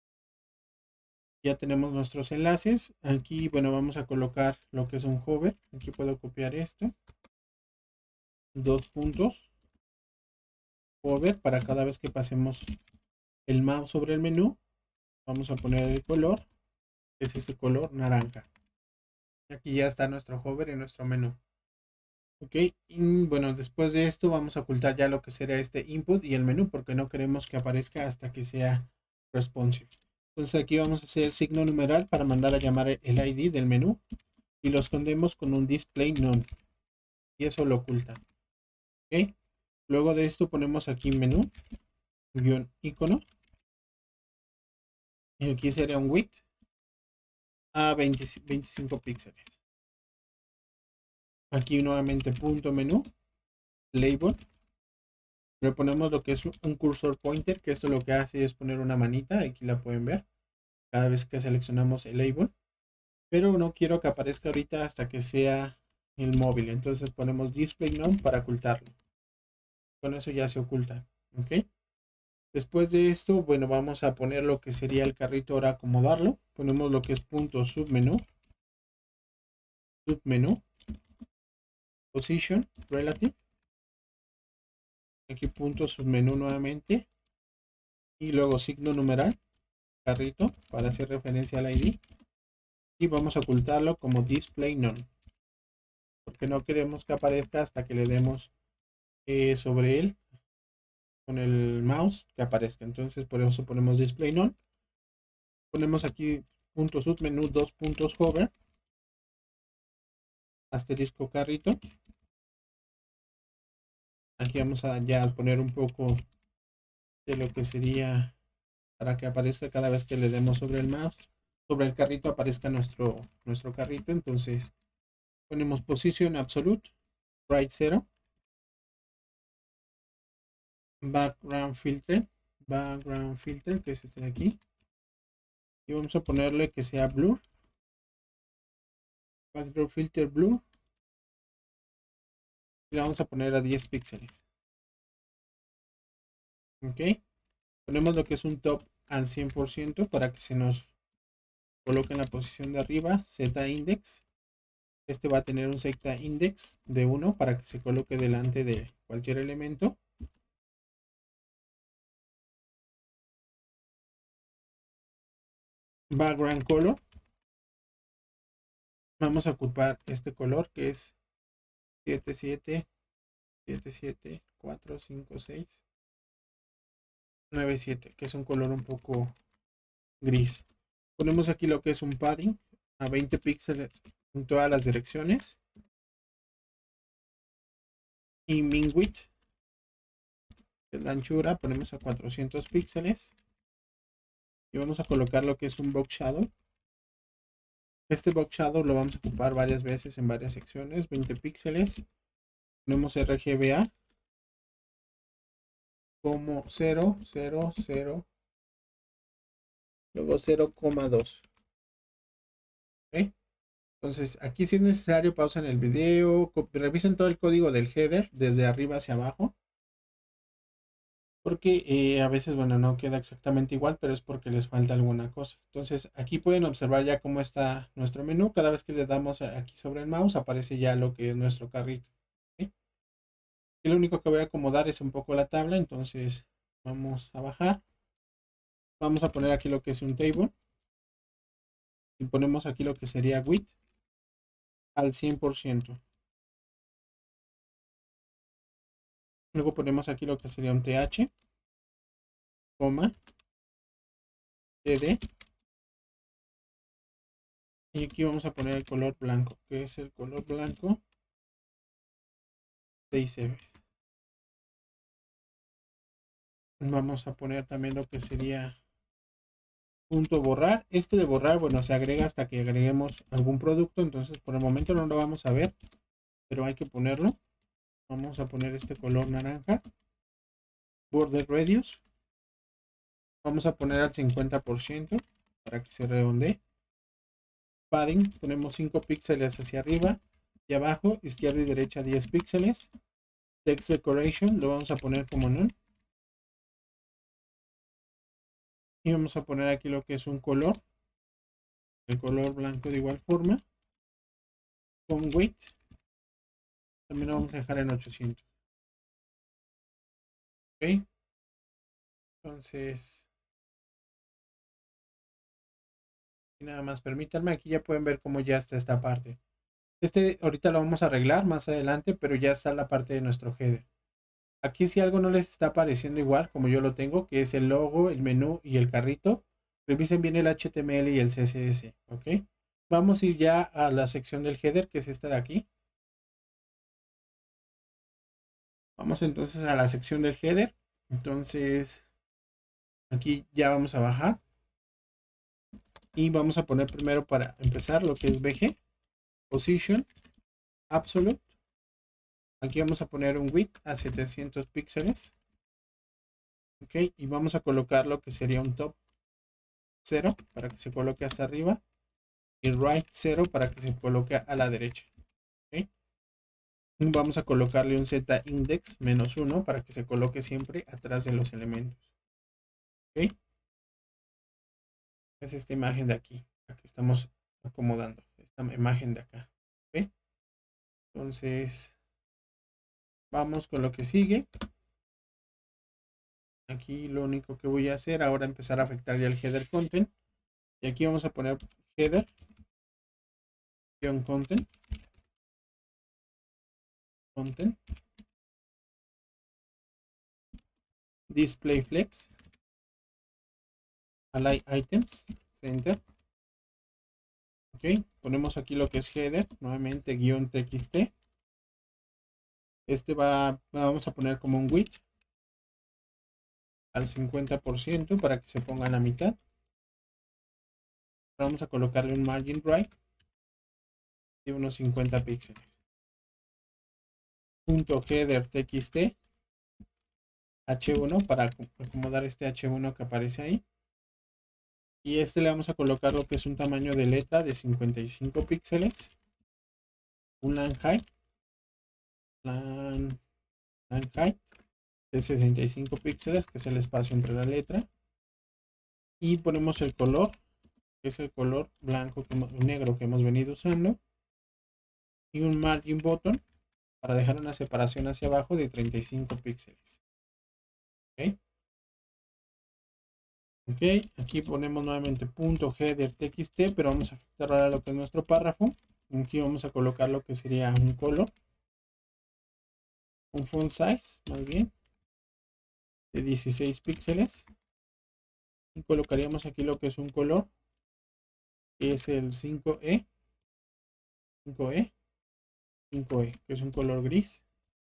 Ya tenemos nuestros enlaces. Aquí, bueno, vamos a colocar lo que es un hover. Aquí puedo copiar esto. Dos puntos. Hover para cada vez que pasemos el mouse sobre el menú. Vamos a poner el color. Que es este color naranja. Aquí ya está nuestro hover en nuestro menú. Ok. Y bueno, después de esto vamos a ocultar ya lo que será este input y el menú. Porque no queremos que aparezca hasta que sea responsive. Entonces aquí vamos a hacer el signo numeral para mandar a llamar el I D del menú y lo escondemos con un display none y eso lo oculta. ¿Ok? Luego de esto ponemos aquí menú, guión icono y aquí sería un width a veinte, veinticinco píxeles. Aquí nuevamente punto menú, label. Le ponemos lo que es un cursor pointer, que esto lo que hace es poner una manita, aquí la pueden ver, cada vez que seleccionamos el label. Pero no quiero que aparezca ahorita hasta que sea el móvil. Entonces ponemos display none para ocultarlo. Con eso ya se oculta. Ok. Después de esto, bueno, vamos a poner lo que sería el carrito, ahora acomodarlo. Ponemos lo que es punto submenú. Submenú. Position. Relative. Aquí punto submenú nuevamente. y luego signo numeral, carrito, para hacer referencia al I D, y vamos a ocultarlo como display none, porque no queremos que aparezca hasta que le demos eh, sobre él con el mouse que aparezca. Entonces por eso ponemos display none, ponemos aquí punto submenú, dos puntos hover, asterisco carrito. Aquí vamos a ya poner un poco de lo que sería para que aparezca cada vez que le demos sobre el mouse, sobre el carrito aparezca nuestro, nuestro carrito. Entonces ponemos position absolute, right cero, background filter, background filter, que es este de aquí, y vamos a ponerle que sea blur, background filter blur, y le vamos a poner a diez píxeles. Ok, ponemos lo que es un top al cien por ciento para que se nos coloque en la posición de arriba, Z index. Este va a tener un Z index de uno para que se coloque delante de cualquier elemento. Background color. Vamos a ocupar este color que es siete siete siete siete cuatro cinco seis nueve siete, que es un color un poco gris. Ponemos aquí lo que es un padding a veinte píxeles en todas las direcciones. Y min width, que es la anchura, ponemos a cuatrocientos píxeles. Y vamos a colocar lo que es un box shadow. Este box shadow lo vamos a ocupar varias veces en varias secciones, veinte píxeles. Ponemos R G B A como cero, cero, cero, luego cero coma dos. ¿Okay? Entonces aquí si es necesario pausen el video, revisen todo el código del header desde arriba hacia abajo, porque eh, a veces, bueno, no queda exactamente igual, pero es porque les falta alguna cosa. Entonces aquí pueden observar ya cómo está nuestro menú. Cada vez que le damos aquí sobre el mouse aparece ya lo que es nuestro carrito. ¿Okay? Y lo único que voy a acomodar es un poco la tabla, entonces vamos a bajar. Vamos a poner aquí lo que es un table. Y ponemos aquí lo que sería width al cien por ciento. Luego ponemos aquí lo que sería un T H, coma, T D. Y aquí vamos a poner el color blanco, que es el color blanco de I C B. Vamos a poner también lo que sería punto borrar. Este de borrar, bueno, se agrega hasta que agreguemos algún producto. Entonces por el momento no lo vamos a ver, pero hay que ponerlo. Vamos a poner este color naranja. Border radius. Vamos a poner al cincuenta por ciento para que se redondee. Padding, ponemos cinco píxeles hacia arriba y abajo, izquierda y derecha diez píxeles. Text decoration lo vamos a poner como none. Y vamos a poner aquí lo que es un color, el color blanco de igual forma, con weight también lo vamos a dejar en ochocientos. Ok, entonces y nada más permítanme, aquí ya pueden ver cómo ya está esta parte. Este ahorita lo vamos a arreglar más adelante, pero ya está la parte de nuestro header. Aquí si algo no les está apareciendo igual como yo lo tengo, que es el logo, el menú y el carrito, revisen bien el H T M L y el C S S. Ok, vamos a ir ya a la sección del header, que es esta de aquí. Vamos entonces a la sección del header. Entonces aquí ya vamos a bajar y vamos a poner primero, para empezar, lo que es B G, position absolute. Aquí vamos a poner un width a setecientos píxeles. Ok, y vamos a colocar lo que sería un top cero para que se coloque hasta arriba y right cero para que se coloque a la derecha. Okay. Vamos a colocarle un Z index menos uno para que se coloque siempre atrás de los elementos. Okay. Es esta imagen de aquí, la que estamos acomodando, esta imagen de acá. Okay. Entonces vamos con lo que sigue. Aquí lo único que voy a hacer ahora empezar a afectar ya el header content. Y aquí vamos a poner header content content display flex align items center. Ok, ponemos aquí lo que es header, nuevamente guión txt. Este va, vamos a poner como un width al cincuenta por ciento para que se ponga a la mitad. Vamos a colocarle un margin right de unos cincuenta píxeles. Punto header txt hache uno para acomodar este hache uno que aparece ahí. Y este le vamos a colocar lo que es un tamaño de letra de cincuenta y cinco píxeles. Un line height. Line, line height de sesenta y cinco píxeles, que es el espacio entre la letra. Y ponemos el color, que es el color blanco, que, negro que hemos venido usando. Y un margin button para dejar una separación hacia abajo de treinta y cinco píxeles. Ok. Ok, aquí ponemos nuevamente punto header txt, pero vamos a afectar ahora lo que es nuestro párrafo. Aquí vamos a colocar lo que sería un color, un font size más bien, de dieciséis píxeles. Y colocaríamos aquí lo que es un color, que es el cinco E, cinco E, cinco E, que es un color gris.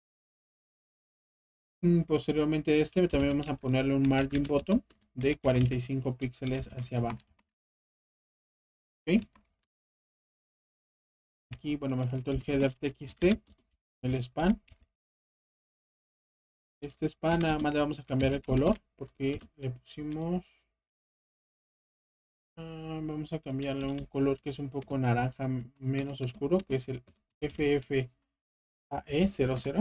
Y posteriormente a este también vamos a ponerle un margin bottom de cuarenta y cinco píxeles hacia abajo. Ok. Aquí, bueno, me faltó el header txt, el span. Este span nada más le vamos a cambiar el color porque le pusimos, uh, vamos a cambiarle un color que es un poco naranja menos oscuro, que es el F F A E cero cero.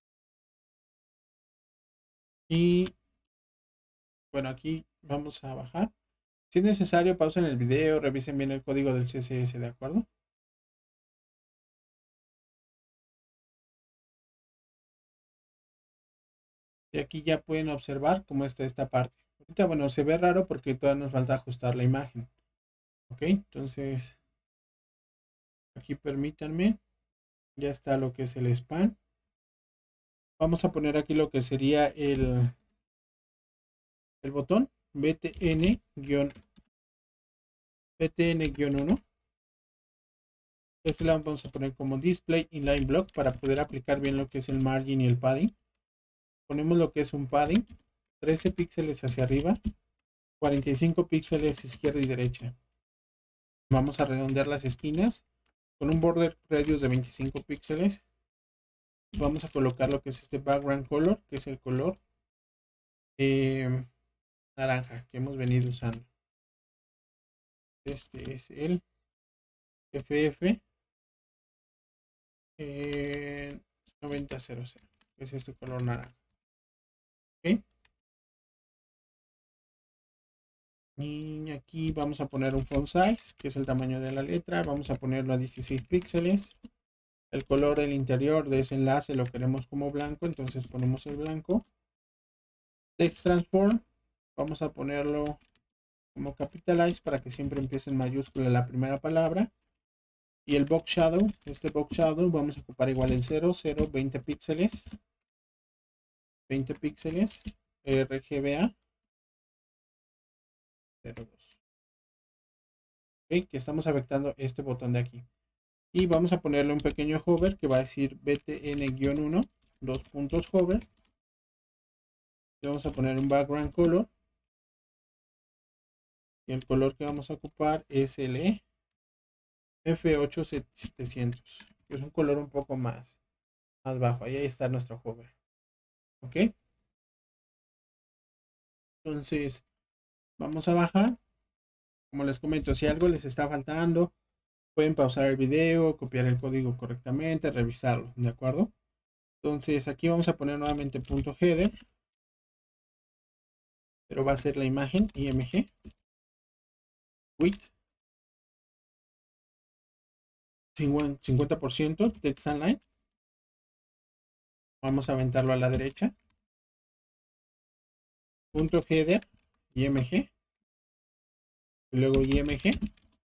Y bueno, aquí vamos a bajar. Si es necesario, pausen el video, revisen bien el código del C S S, ¿de acuerdo? Y aquí ya pueden observar cómo está esta parte. Ahorita, bueno, se ve raro porque todavía nos falta ajustar la imagen. Ok, entonces aquí permítanme. Ya está lo que es el span. Vamos a poner aquí lo que sería el, el botón B T N uno. Este lo vamos a poner como display inline block para poder aplicar bien lo que es el margin y el padding. Ponemos lo que es un padding, trece píxeles hacia arriba, cuarenta y cinco píxeles izquierda y derecha. Vamos a redondear las esquinas con un border radius de veinticinco píxeles. Vamos a colocar lo que es este background color, que es el color eh, naranja que hemos venido usando. Este es el F F eh, noventa cero cero, que es este color naranja. ¿Okay? Y aquí vamos a poner un font size, que es el tamaño de la letra. Vamos a ponerlo a dieciséis píxeles. El color del interior de ese enlace lo queremos como blanco, entonces ponemos el blanco. Text transform, vamos a ponerlo como capitalize para que siempre empiece en mayúscula la primera palabra. Y el box shadow, este box shadow vamos a ocupar igual el cero, cero, veinte píxeles. veinte píxeles, R G B A cero dos. Okay, que estamos afectando este botón de aquí. Y vamos a ponerle un pequeño hover que va a decir B T N uno, dos puntos hover. Y vamos a poner un background color. Y el color que vamos a ocupar es el F ocho setecientos, que es un color un poco más, más bajo. Ahí está nuestro hover. Ok. Entonces, vamos a bajar. Como les comento, si algo les está faltando, pueden pausar el video, copiar el código correctamente, revisarlo, ¿de acuerdo? Entonces, aquí vamos a poner nuevamente punto header, pero va a ser la imagen I M G. Width cincuenta por ciento, text align. Vamos a aventarlo a la derecha. punto header img y luego img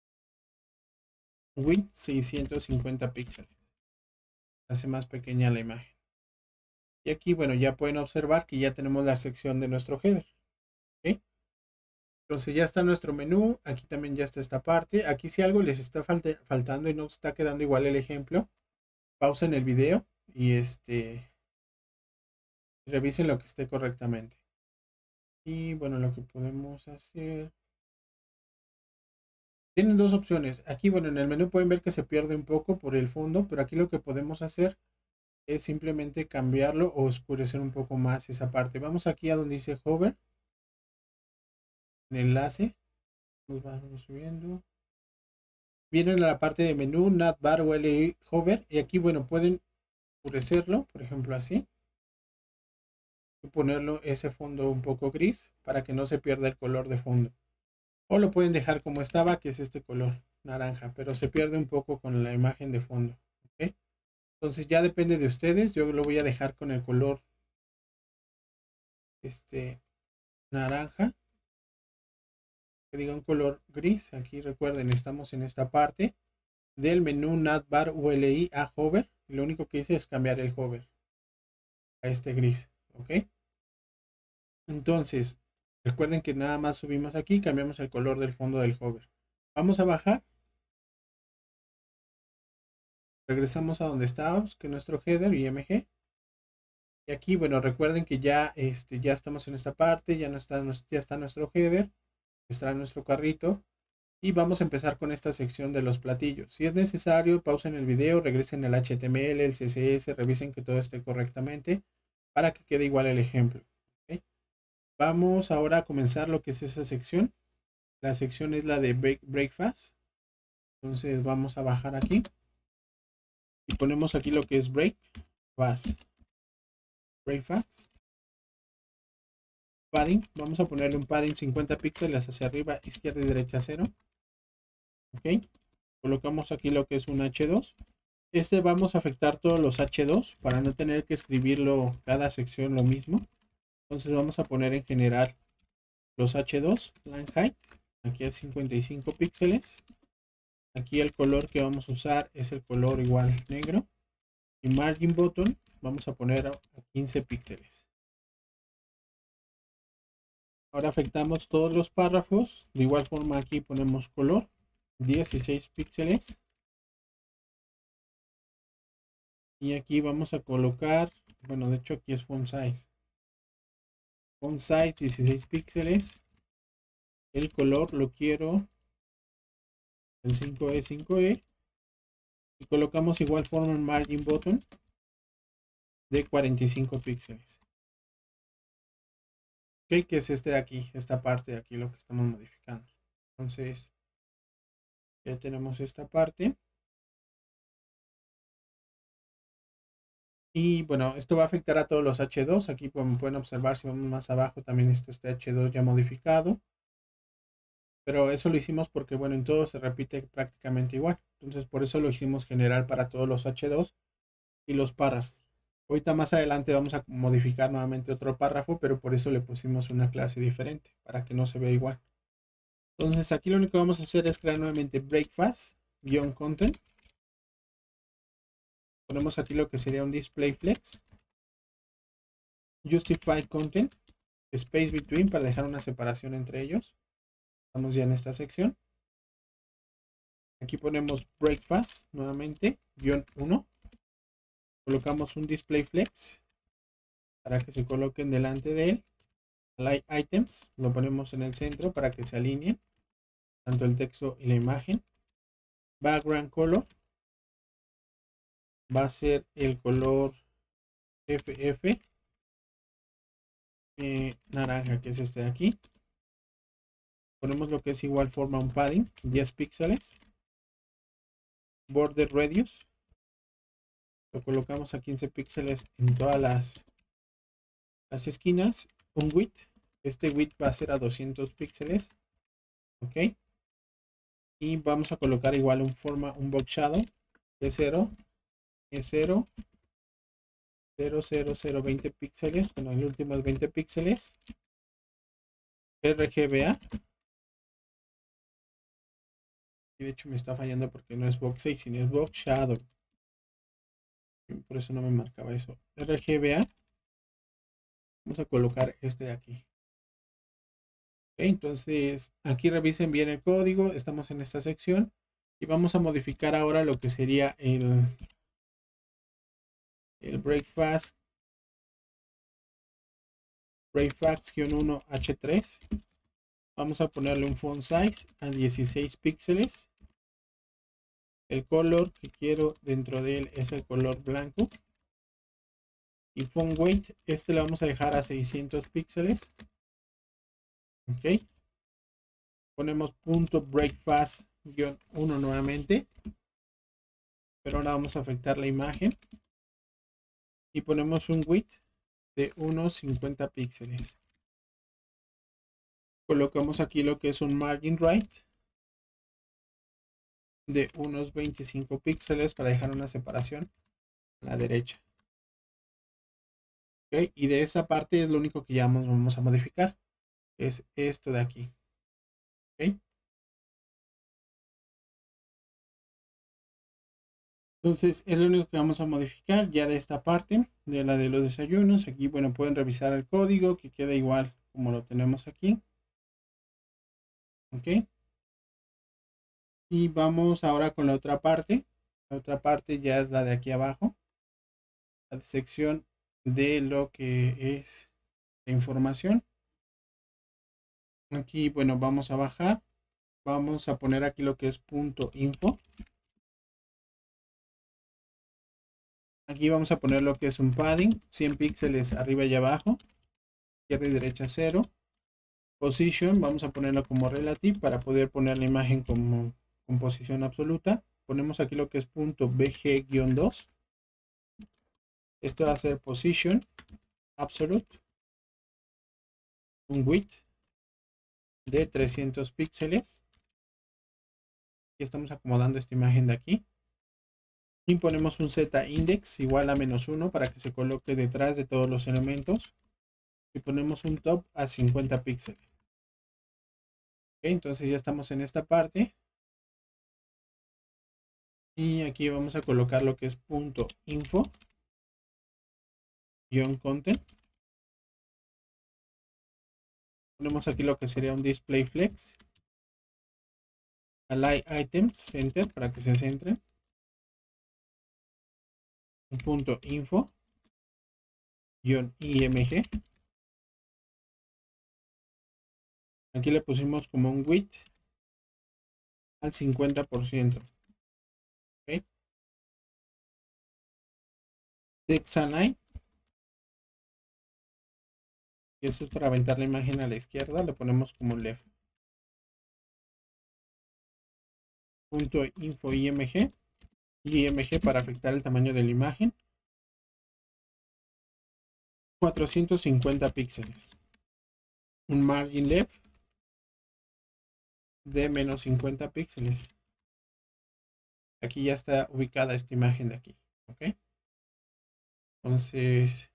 width seiscientos cincuenta píxeles. Hace más pequeña la imagen. Y aquí, bueno, ya pueden observar que ya tenemos la sección de nuestro header. ¿Okay? Entonces ya está nuestro menú. Aquí también ya está esta parte. Aquí si algo les está falta, faltando y no está quedando igual el ejemplo, pausen el video y este revisen lo que esté correctamente. Y bueno, lo que podemos hacer, tienen dos opciones. Aquí, bueno, en el menú pueden ver que se pierde un poco por el fondo, pero aquí lo que podemos hacer es simplemente cambiarlo o oscurecer un poco más esa parte. Vamos aquí a donde dice hover, en enlace, nos vamos subiendo. Vienen a la parte de menú, navbar o L I hover, y aquí, bueno, pueden oscurecerlo, por ejemplo así, y ponerlo ese fondo un poco gris para que no se pierda el color de fondo. O lo pueden dejar como estaba, que es este color naranja, pero se pierde un poco con la imagen de fondo. ¿Okay? Entonces ya depende de ustedes. Yo lo voy a dejar con el color este naranja, que diga un color gris. Aquí recuerden, estamos en esta parte del menú navbar U L I a hover. Y lo único que hice es cambiar el hover a este gris. ¿Ok? Entonces, recuerden que nada más subimos aquí, cambiamos el color del fondo del hover. Vamos a bajar. Regresamos a donde estábamos, que es nuestro header img. Y aquí, bueno, recuerden que ya, este, ya estamos en esta parte, ya, no está, ya está nuestro header, está nuestro carrito. Y vamos a empezar con esta sección de los platillos. Si es necesario, pausen el video, regresen el H T M L, el C S S, revisen que todo esté correctamente para que quede igual el ejemplo. ¿Okay? Vamos ahora a comenzar lo que es esa sección. La sección es la de break, breakfast. Entonces vamos a bajar aquí y ponemos aquí lo que es break fast. Breakfast. Padding. Vamos a ponerle un padding cincuenta píxeles hacia arriba, izquierda y derecha cero. Ok. Colocamos aquí lo que es un H dos. Este vamos a afectar todos los H dos para no tener que escribirlo cada sección lo mismo. Entonces vamos a poner en general los H dos, line height, aquí a cincuenta y cinco píxeles. Aquí el color que vamos a usar es el color igual negro. Y margin button vamos a poner a quince píxeles. Ahora afectamos todos los párrafos. De igual forma aquí ponemos color, dieciséis píxeles. Y aquí vamos a colocar, bueno, de hecho aquí es font size. Font size dieciséis píxeles. El color lo quiero el cinco E cinco E. Y colocamos igual forma un margin button de cuarenta y cinco píxeles. Ok, que es este de aquí, esta parte de aquí lo que estamos modificando. Entonces, ya tenemos esta parte. Y bueno, esto va a afectar a todos los H dos. Aquí como pueden observar, si vamos más abajo, también está este H dos ya modificado. Pero eso lo hicimos porque, bueno, en todo se repite prácticamente igual. Entonces, por eso lo hicimos general para todos los H dos y los párrafos. Ahorita más adelante vamos a modificar nuevamente otro párrafo, pero por eso le pusimos una clase diferente, para que no se vea igual. Entonces, aquí lo único que vamos a hacer es crear nuevamente breakfast-content. Ponemos aquí lo que sería un display flex. Justify content. Space between para dejar una separación entre ellos. Estamos ya en esta sección. Aquí ponemos breakfast nuevamente, guión uno. Colocamos un display flex para que se coloquen delante de él. Align items, lo ponemos en el centro para que se alineen tanto el texto y la imagen. Background color va a ser el color F F eh, naranja, que es este de aquí. Ponemos lo que es igual forma un padding, diez píxeles. Border radius, lo colocamos a quince píxeles en todas las, las esquinas. Un width, este width va a ser a doscientos píxeles. Ok. Y vamos a colocar igual un forma, un box shadow de cero, es cero, cero, cero, cero, veinte píxeles. Bueno, el último es veinte píxeles. R G B A. Y de hecho me está fallando porque no es box seis, sino es box shadow. Por eso no me marcaba eso. R G B A. Vamos a colocar este de aquí. Okay, entonces aquí revisen bien el código. Estamos en esta sección. Y vamos a modificar ahora lo que sería el, el breakfast. breakfast uno H tres. Vamos a ponerle un font size a dieciséis píxeles. El color que quiero dentro de él es el color blanco. Y font weight, este le vamos a dejar a seiscientos píxeles. Ok. Ponemos punto breakfast uno nuevamente. Pero ahora vamos a afectar la imagen. Y ponemos un width de unos cincuenta píxeles. Colocamos aquí lo que es un margin right de unos veinticinco píxeles para dejar una separación a la derecha. Okay, y de esta parte es lo único que ya vamos a modificar. Es esto de aquí. Okay. Entonces es lo único que vamos a modificar ya de esta parte, de la de los desayunos. Aquí, bueno, pueden revisar el código que queda igual como lo tenemos aquí. Ok. Y vamos ahora con la otra parte. La otra parte ya es la de aquí abajo. La sección de lo que es la información. Aquí, bueno, vamos a bajar. Vamos a poner aquí lo que es punto info. Aquí vamos a poner lo que es un padding, cien píxeles arriba y abajo, izquierda y derecha cero. Position, vamos a ponerlo como relative para poder poner la imagen como con posición absoluta. Ponemos aquí lo que es punto B G dos. Este va a ser position absolute. Un width de trescientos píxeles. Y estamos acomodando esta imagen de aquí. Y ponemos un Z index igual a menos uno para que se coloque detrás de todos los elementos. Y ponemos un top a cincuenta píxeles. Okay, entonces ya estamos en esta parte. Y aquí vamos a colocar lo que es punto info guión content. Ponemos aquí lo que sería un display flex. Align items center para que se centren. Un punto info guión img. Aquí le pusimos como un width al cincuenta por ciento. Okay. Text align. Y eso es para aventar la imagen a la izquierda. Le ponemos como left. Punto info img. Img para afectar el tamaño de la imagen. cuatrocientos cincuenta píxeles. Un margin left de menos cincuenta píxeles. Aquí ya está ubicada esta imagen de aquí. Ok. Entonces,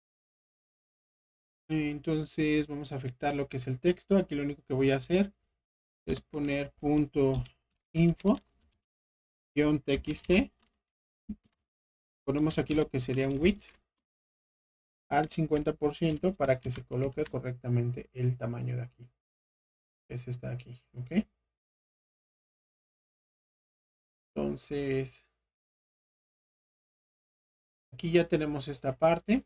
entonces vamos a afectar lo que es el texto. Aquí lo único que voy a hacer es poner punto info guión txt. Ponemos aquí lo que sería un width al cincuenta por ciento para que se coloque correctamente el tamaño de aquí. Es esta de aquí. Ok. Entonces, aquí ya tenemos esta parte.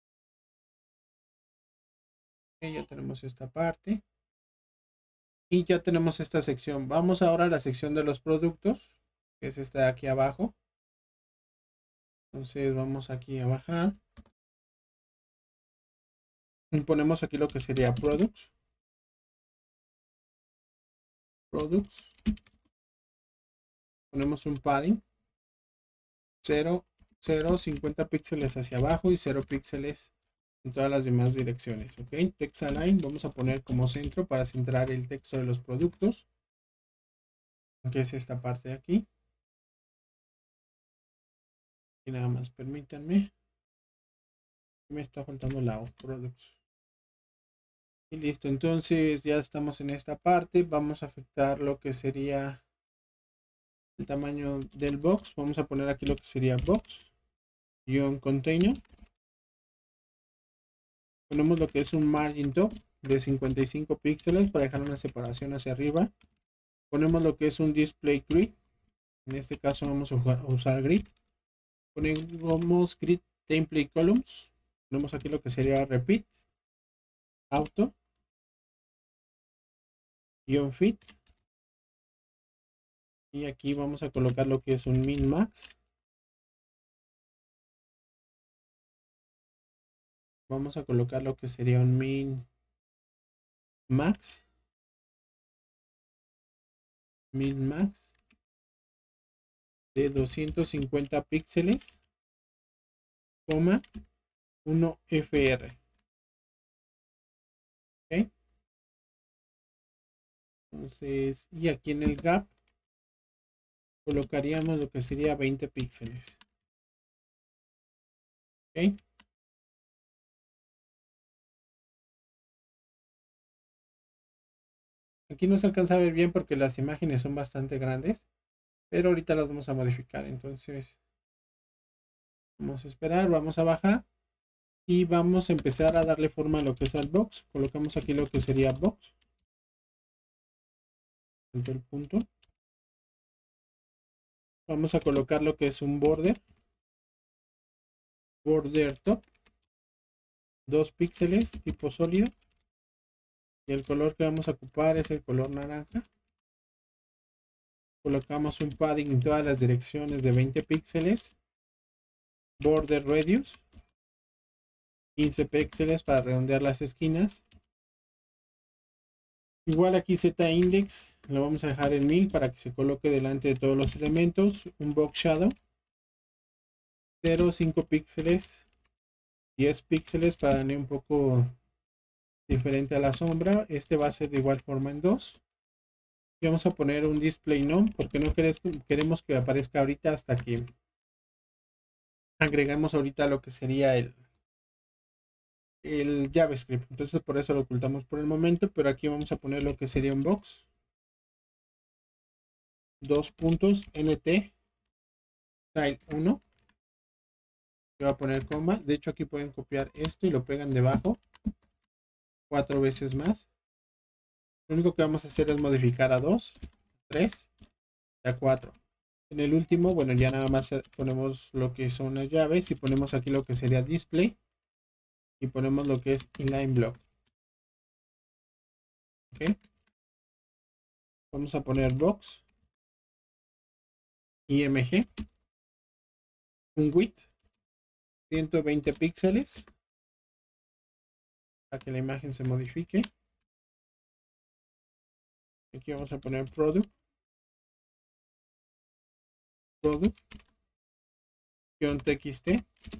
Okay, ya tenemos esta parte. Y ya tenemos esta sección. Vamos ahora a la sección de los productos, que es esta de aquí abajo. Entonces vamos aquí a bajar. Y ponemos aquí lo que sería products. Products. Ponemos un padding. cero, cero, cincuenta píxeles hacia abajo y cero píxeles en todas las demás direcciones. Ok. Text align. Vamos a poner como centro para centrar el texto de los productos. Que es esta parte de aquí. Y nada más permítanme. Me está faltando la O. Products. Y listo, entonces ya estamos en esta parte. Vamos a afectar lo que sería el tamaño del box. Vamos a poner aquí lo que sería box guión container. Ponemos lo que es un margin top de cincuenta y cinco píxeles para dejar una separación hacia arriba. Ponemos lo que es un display grid. En este caso vamos a usar grid. Ponemos grid template columns. Ponemos aquí lo que sería repeat, auto, guión fit. Y aquí vamos a colocar lo que es un min max. Vamos a colocar lo que sería un min max. Min max de doscientos cincuenta píxeles, coma uno F R. ¿Okay? Entonces, y aquí en el gap colocaríamos lo que sería veinte píxeles. ¿Okay? Aquí no se alcanza a ver bien porque las imágenes son bastante grandes, pero ahorita las vamos a modificar. Entonces, vamos a esperar, vamos a bajar y vamos a empezar a darle forma a lo que es el box. Colocamos aquí lo que sería box. El punto. Vamos a colocar lo que es un border. Border top. Dos píxeles tipo sólido. Y el color que vamos a ocupar es el color naranja. Colocamos un padding en todas las direcciones de veinte píxeles. Border radius. quince píxeles para redondear las esquinas. Igual aquí Z index lo vamos a dejar en mil para que se coloque delante de todos los elementos. Un box shadow. cero punto cinco píxeles. diez píxeles para darle un poco diferente a la sombra. Este va a ser de igual forma en dos. Y vamos a poner un display none porque no queremos que aparezca ahorita hasta que agregamos ahorita lo que sería el el JavaScript. Entonces por eso lo ocultamos por el momento, pero aquí vamos a poner lo que sería un box. Dos puntos nt style uno. Voy a poner coma. De hecho aquí pueden copiar esto y lo pegan debajo cuatro veces más. Lo único que vamos a hacer es modificar a dos, tres y a cuatro. En el último, bueno, ya nada más ponemos lo que son las llaves y ponemos aquí lo que sería display y ponemos lo que es inline block. Ok. Vamos a poner box img, un width ciento veinte píxeles para que la imagen se modifique. Aquí vamos a poner product, product, txt,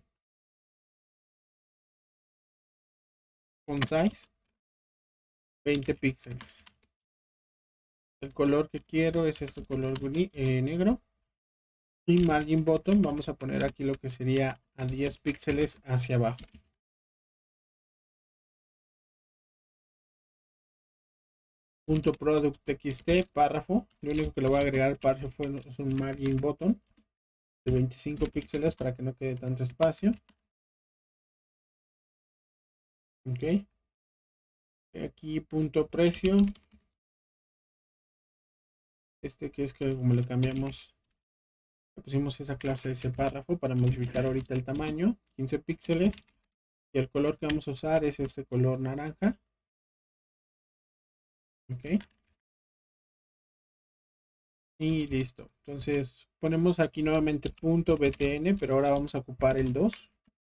con size veinte píxeles. El color que quiero es este color eh, negro. Y margin bottom vamos a poner aquí lo que sería a diez píxeles hacia abajo. Punto product txt párrafo. Lo único que le voy a agregar al párrafo es un margin bottom de veinticinco píxeles para que no quede tanto espacio. Ok. Aquí punto precio. Este que es que como le cambiamos, le pusimos esa clase, ese párrafo para modificar ahorita el tamaño, quince píxeles. Y el color que vamos a usar es este color naranja. Ok. Y listo. Entonces ponemos aquí nuevamente punto btn, pero ahora vamos a ocupar el dos.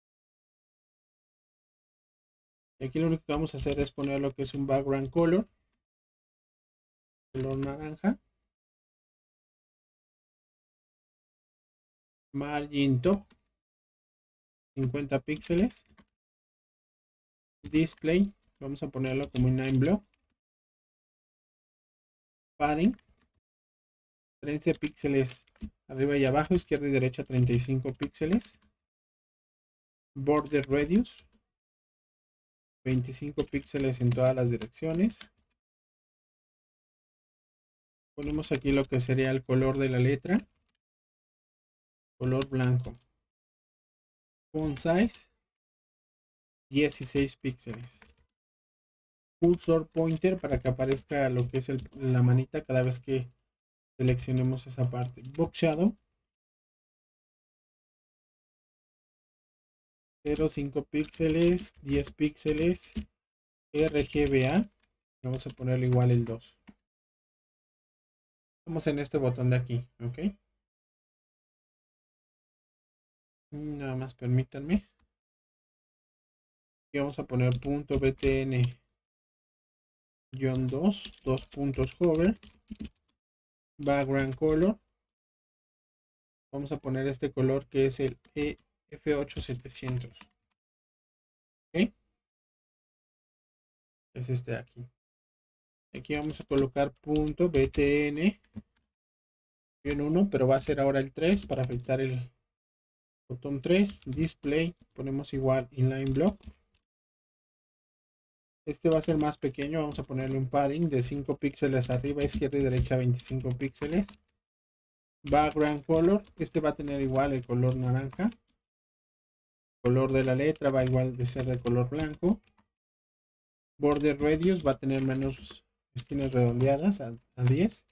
Y aquí lo único que vamos a hacer es poner lo que es un background color. Color naranja. Margin top. cincuenta píxeles. Display. Vamos a ponerlo como inline block. Padding. treinta píxeles arriba y abajo. Izquierda y derecha treinta y cinco píxeles. Border radius. veinticinco píxeles en todas las direcciones. Ponemos aquí lo que sería el color de la letra. Color blanco. Font size dieciséis píxeles. Cursor pointer para que aparezca lo que es el, la manita cada vez que seleccionemos esa parte. Box shadow cero punto cinco píxeles, diez píxeles. R G B A, vamos a ponerle igual el dos. Vamos en este botón de aquí, ok. Nada más permítanme. Y vamos a poner punto btn dos, dos puntos hover, background color. Vamos a poner este color que es el E F ocho setecientos. Ok. Es este de aquí. Aquí vamos a colocar punto btn uno, pero va a ser ahora el tres para afectar el botón tres. Display, ponemos igual inline block. Este va a ser más pequeño, vamos a ponerle un padding de cinco píxeles arriba, izquierda y derecha veinticinco píxeles. Background color, este va a tener igual el color naranja. Color de la letra va igual de ser de color blanco. Border radius va a tener menos esquinas redondeadas a, a diez.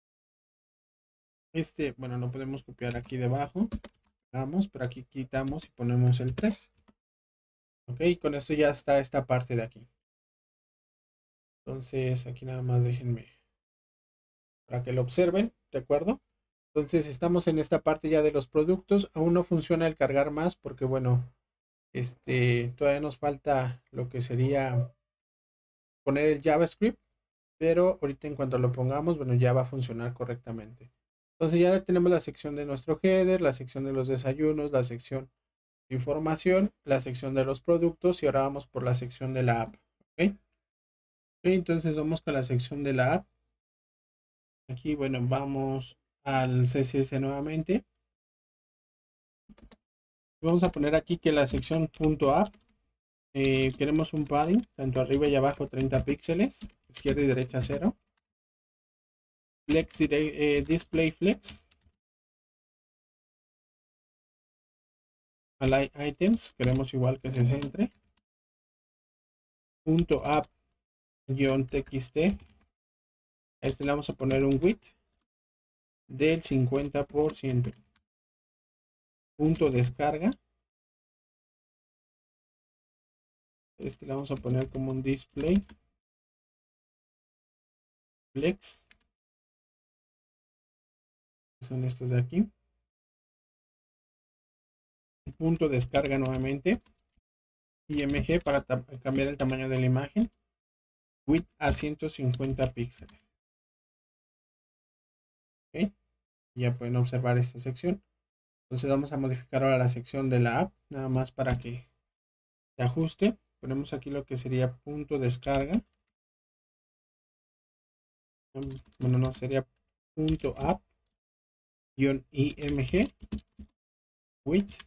Este, bueno, no podemos copiar aquí debajo. Vamos, pero aquí quitamos y ponemos el tres. Ok, con esto ya está esta parte de aquí. Entonces aquí nada más déjenme para que lo observen, ¿de acuerdo? Entonces estamos en esta parte ya de los productos. Aún no funciona el cargar más porque bueno, este todavía nos falta lo que sería poner el JavaScript, pero ahorita en cuanto lo pongamos, bueno, ya va a funcionar correctamente. Entonces ya tenemos la sección de nuestro header, la sección de los desayunos, la sección de información, la sección de los productos y ahora vamos por la sección de la app. ¿Ok? Ok, entonces vamos con la sección de la app. Aquí, bueno, vamos al C S S nuevamente. Vamos a poner aquí que la sección .app eh, queremos un padding, tanto arriba y abajo treinta píxeles, izquierda y derecha cero. Flex eh, display flex. Align items, queremos igual que se centre. Punto app guión txt. A este le vamos a poner un width del cincuenta por ciento. Punto descarga. Este le vamos a poner como un display flex. Son estos de aquí. Punto descarga nuevamente. I M G para cambiar el tamaño de la imagen. Width a ciento cincuenta píxeles. ¿Ok? Ya pueden observar esta sección. Entonces vamos a modificar ahora la sección de la app. Nada más para que se ajuste. Ponemos aquí lo que sería punto descarga. Bueno, no, sería punto app guión img width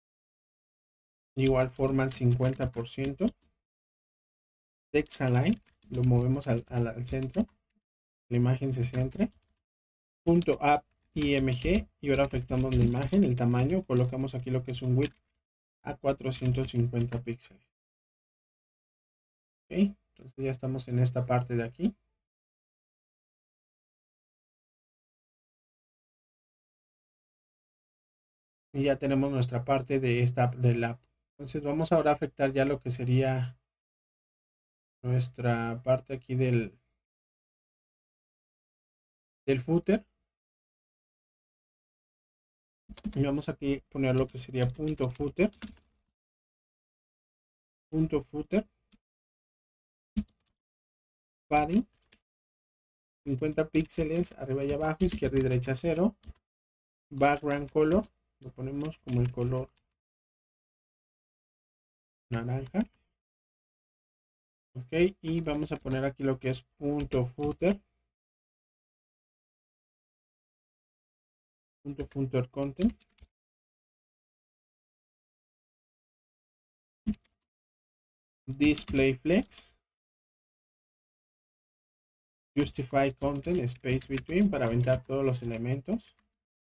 igual forma al cincuenta por ciento. Text align, lo movemos al, al, al centro, la imagen se centre. Punto app img y ahora afectamos la imagen, el tamaño, colocamos aquí lo que es un width a cuatrocientos cincuenta píxeles. Ok, entonces ya estamos en esta parte de aquí. Y ya tenemos nuestra parte de esta del app. Entonces vamos ahora a afectar ya lo que sería nuestra parte aquí del del footer. Y vamos aquí a poner lo que sería punto footer. Punto footer. Padding. cincuenta píxeles arriba y abajo, izquierda y derecha cero. Background color. Lo ponemos como el color naranja. Ok, y vamos a poner aquí lo que es punto footer. Punto footer content. display flex, justify content, space between para aventar todos los elementos.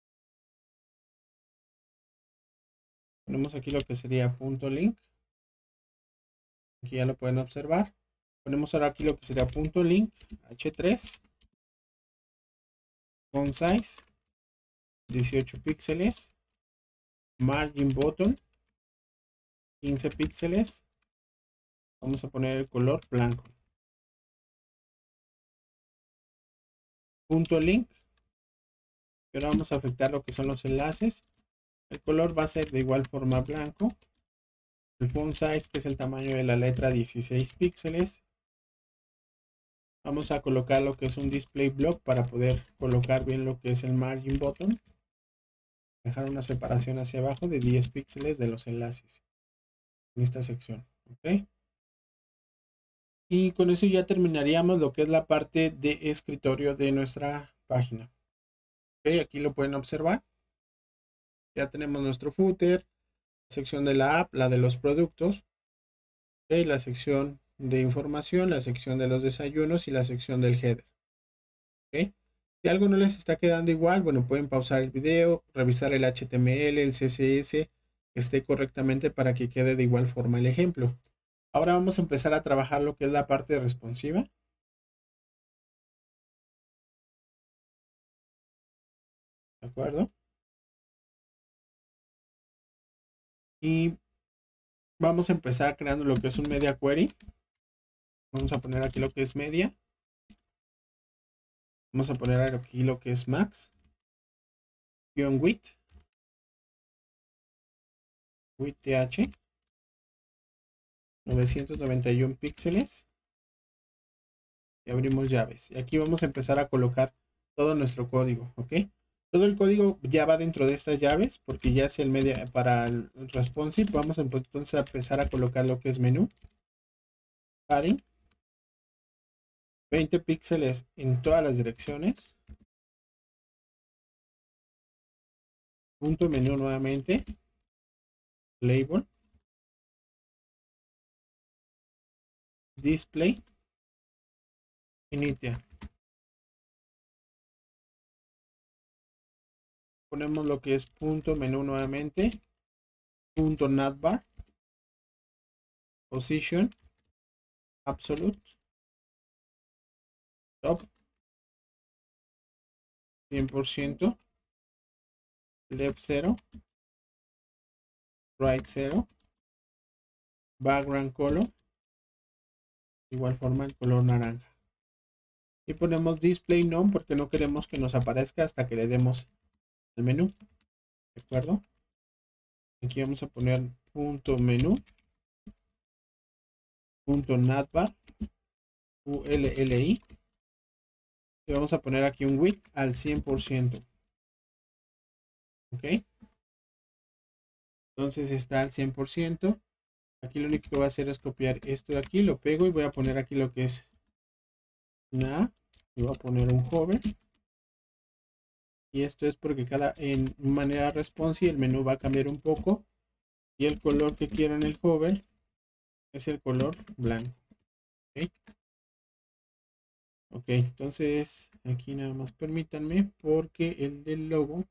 Ponemos aquí lo que sería punto link. Aquí ya lo pueden observar. Ponemos ahora aquí lo que sería punto link H tres. Font size dieciocho píxeles. Margin button quince píxeles. Vamos a poner el color blanco. Punto link. Y ahora vamos a afectar lo que son los enlaces. El color va a ser de igual forma blanco. El font size, que es el tamaño de la letra, dieciséis píxeles. Vamos a colocar lo que es un display block para poder colocar bien lo que es el margin button. Dejar una separación hacia abajo de diez píxeles de los enlaces en esta sección. ¿Ok? Y con eso ya terminaríamos lo que es la parte de escritorio de nuestra página. ¿Ok? Aquí lo pueden observar. Ya tenemos nuestro footer, la sección de la app, la de los productos, ¿ok? La sección de información, la sección de los desayunos y la sección del header. ¿Ok? Si algo no les está quedando igual, bueno, pueden pausar el video, revisar el H T M L, el C S S, que esté correctamente para que quede de igual forma el ejemplo. Ahora vamos a empezar a trabajar lo que es la parte responsiva. ¿De acuerdo? Y vamos a empezar creando lo que es un media query. Vamos a poner aquí lo que es media. Vamos a poner aquí lo que es max. Guión width. Width th. novecientos noventa y uno píxeles. Y abrimos llaves. Y aquí vamos a empezar a colocar todo nuestro código. ¿Ok? Todo el código ya va dentro de estas llaves porque ya es el media para el responsive. Vamos a, entonces a empezar a colocar lo que es menú. Padding. veinte píxeles en todas las direcciones. Punto menú nuevamente. Label. Display. Initia. Ponemos lo que es punto menú nuevamente. Punto navbar. Position. Absolute. Top. cien por ciento. Left cero. Right cero. Background color. De igual forma el color naranja. Y ponemos display none porque no queremos que nos aparezca hasta que le demos el menú. ¿De acuerdo? Aquí vamos a poner punto menú. Punto navbar. U L L I. Y vamos a poner aquí un width al cien por ciento. Ok. Entonces está al cien por ciento. Aquí lo único que voy a hacer es copiar esto de aquí. Lo pego y voy a poner aquí lo que es una A. Y voy a poner un hover. Y esto es porque cada en manera responsive el menú va a cambiar un poco. Y el color que quiero en el hover es el color blanco. Ok. Ok, entonces aquí nada más permítanme porque el del logo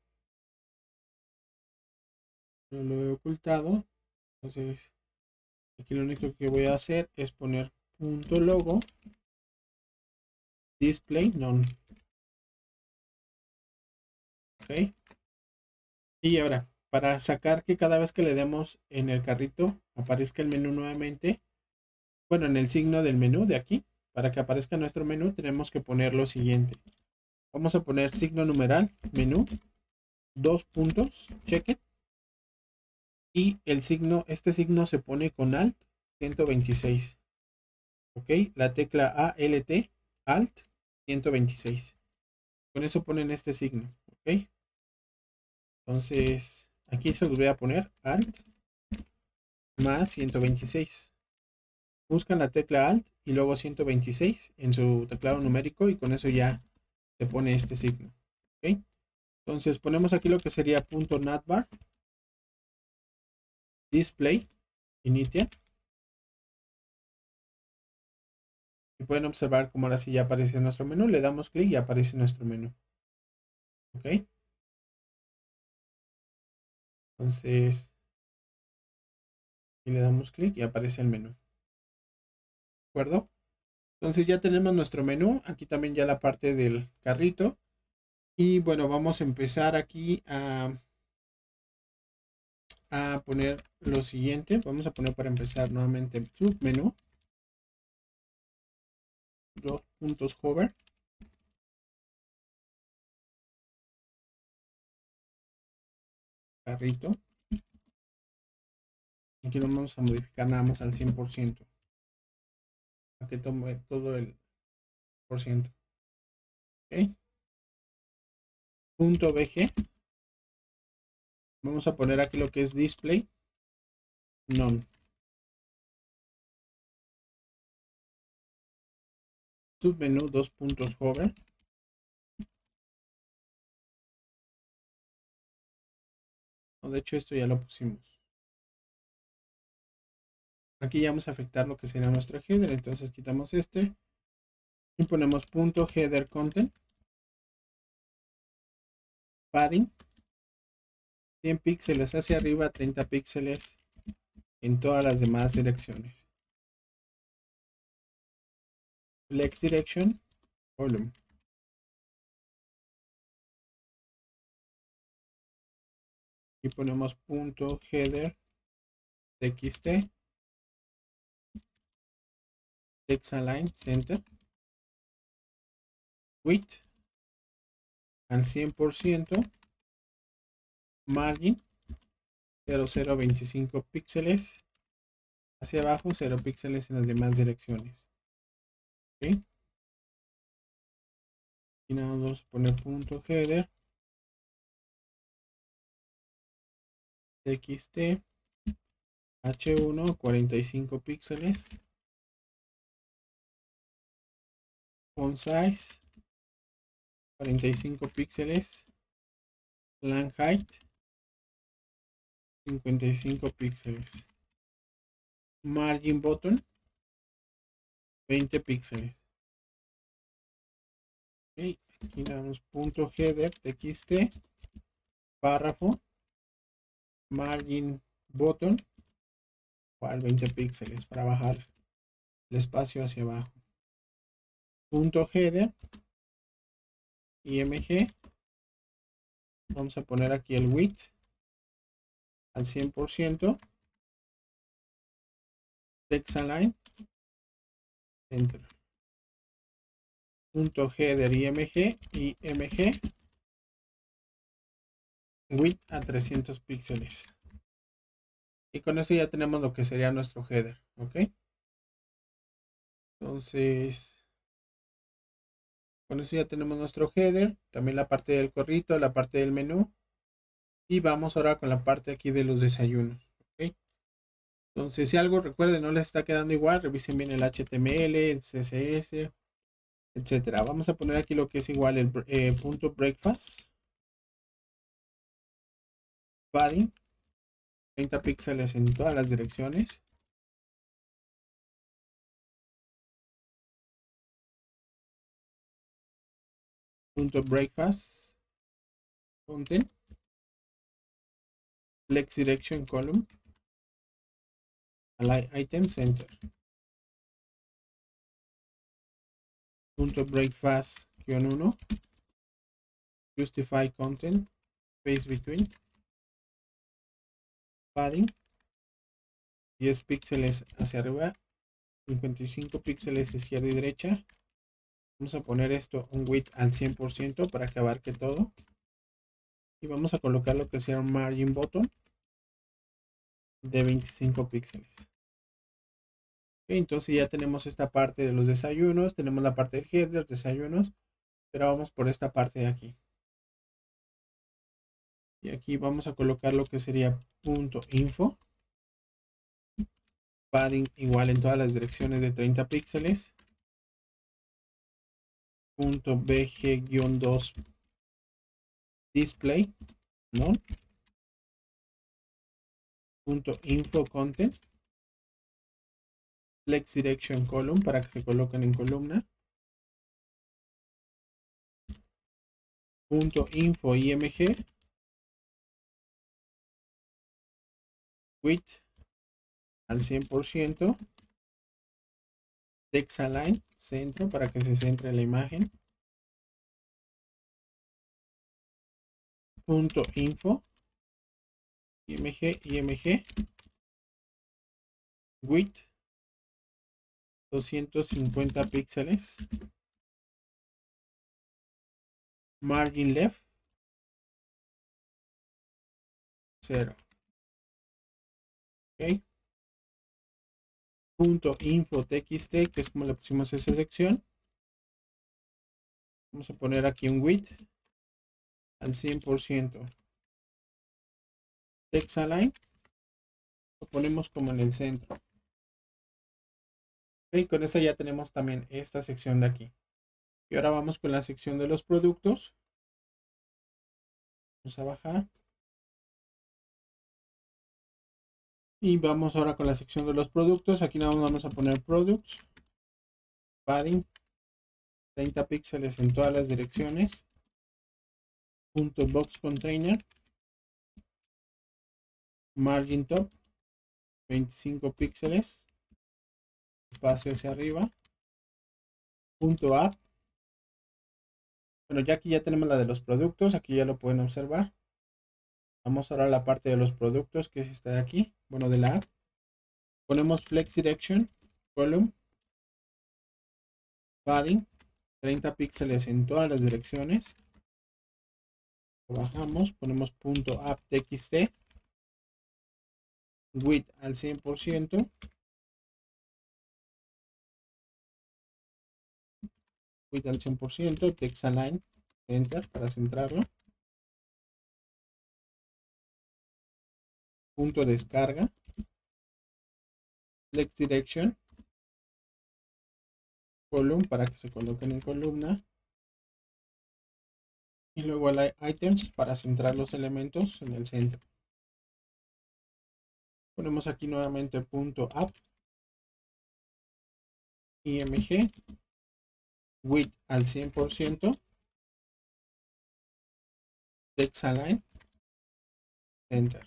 no lo he ocultado. Entonces aquí lo único que voy a hacer es poner punto logo display none. Ok. Y ahora, para sacar que cada vez que le demos en el carrito aparezca el menú nuevamente, bueno, en el signo del menú de aquí, para que aparezca nuestro menú tenemos que poner lo siguiente. Vamos a poner signo numeral, menú, dos puntos, check it. Y el signo, este signo se pone con alt ciento veintiséis. Ok, la tecla alt, alt ciento veintiséis. Con eso ponen este signo. Ok, entonces aquí se los voy a poner alt más ciento veintiséis. Buscan la tecla alt y luego ciento veintiséis en su teclado numérico y con eso ya se pone este signo. Ok, entonces ponemos aquí lo que sería punto navbar display initia Y pueden observar cómo ahora sí ya aparece nuestro menú. Le damos clic y aparece nuestro menú. Ok. Entonces, y le damos clic y aparece el menú. ¿De acuerdo? Entonces ya tenemos nuestro menú. Aquí también ya la parte del carrito. Y bueno, vamos a empezar aquí a, a poner lo siguiente. Vamos a poner para empezar nuevamente el submenú. Dos puntos hover. Carrito. Aquí lo vamos a modificar nada más al cien por ciento. Para que tome todo el por ciento. Ok. Punto bg. Vamos a poner aquí lo que es display. None. Submenú dos puntos hover. No, de hecho esto ya lo pusimos. Aquí ya vamos a afectar lo que sería nuestro header. Entonces quitamos este. Y ponemos punto header content. Padding. cien píxeles hacia arriba, treinta píxeles en todas las demás direcciones. Flex direction. Volume. Y ponemos punto header txt. Text align center. Width al cien por ciento. Margin cero coma cero veinticinco píxeles hacia abajo, cero píxeles en las demás direcciones. ¿Okay? Y nada, vamos a poner punto header txt h uno cuarenta y cinco píxeles. Font size cuarenta y cinco píxeles. Line height cincuenta y cinco píxeles. Margin button veinte píxeles. Okay, aquí damos punto header txt párrafo margin button igual veinte píxeles para bajar el espacio hacia abajo. Punto header img, vamos a poner aquí el width al cien por ciento. Text align enter. Punto header img y mg width a trescientos píxeles. Y con eso ya tenemos lo que sería nuestro header. Ok, entonces con eso ya tenemos nuestro header, también la parte del corrito, la parte del menú. Y vamos ahora con la parte aquí de los desayunos. ¿Okay? Entonces, si algo recuerden no les está quedando igual, revisen bien el H T M L, el C S S, etcétera. Vamos a poner aquí lo que es igual el eh, punto breakfast. Padding. treinta píxeles en todas las direcciones. Punto breakfast. Content. Flex direction column. Align item center. Punto breakfast uno. Justify content. Space between. Padding. diez píxeles hacia arriba. cincuenta y cinco píxeles izquierda y derecha. Vamos a poner esto un width al cien por ciento para que abarque todo. Y vamos a colocar lo que sea un margin button de veinticinco píxeles. Okay, entonces ya tenemos esta parte de los desayunos. Tenemos la parte del header, desayunos. Pero vamos por esta parte de aquí. Y aquí vamos a colocar lo que sería punto info. Padding igual en todas las direcciones de treinta píxeles. Punto bg-dos display. ¿No? Punto info content. Flex Direction Column para que se coloquen en columna. Punto info img. Width al cien por ciento. Text Align, centro para que se centre la imagen. Punto info img img. Width doscientos cincuenta píxeles. Margin left cero. Ok. Punto info txt, que es como le pusimos esa sección. Vamos a poner aquí un width al cien por ciento. Text Align lo ponemos como en el centro. Ok, con esta ya tenemos también esta sección de aquí. Y ahora vamos con la sección de los productos. Vamos a bajar. Y vamos ahora con la sección de los productos. Aquí nada más vamos a poner products. Padding. treinta píxeles en todas las direcciones. Punto box container. Margin top. veinticinco píxeles. Espacio hacia arriba. Punto app. Bueno, ya aquí ya tenemos la de los productos. Aquí ya lo pueden observar. Vamos ahora a la parte de los productos, que es esta de aquí. Bueno, de la app. Ponemos Flex Direction Column. Padding. treinta píxeles en todas las direcciones. Bajamos. Ponemos punto app txt. Width al cien por ciento. Width al cien por ciento. Text Align. Enter para centrarlo. Punto descarga. Flex Direction Column para que se coloquen en columna. Y luego el items para centrar los elementos en el centro. Ponemos aquí nuevamente punto app. Img. Width al cien por ciento. Text Align. Enter.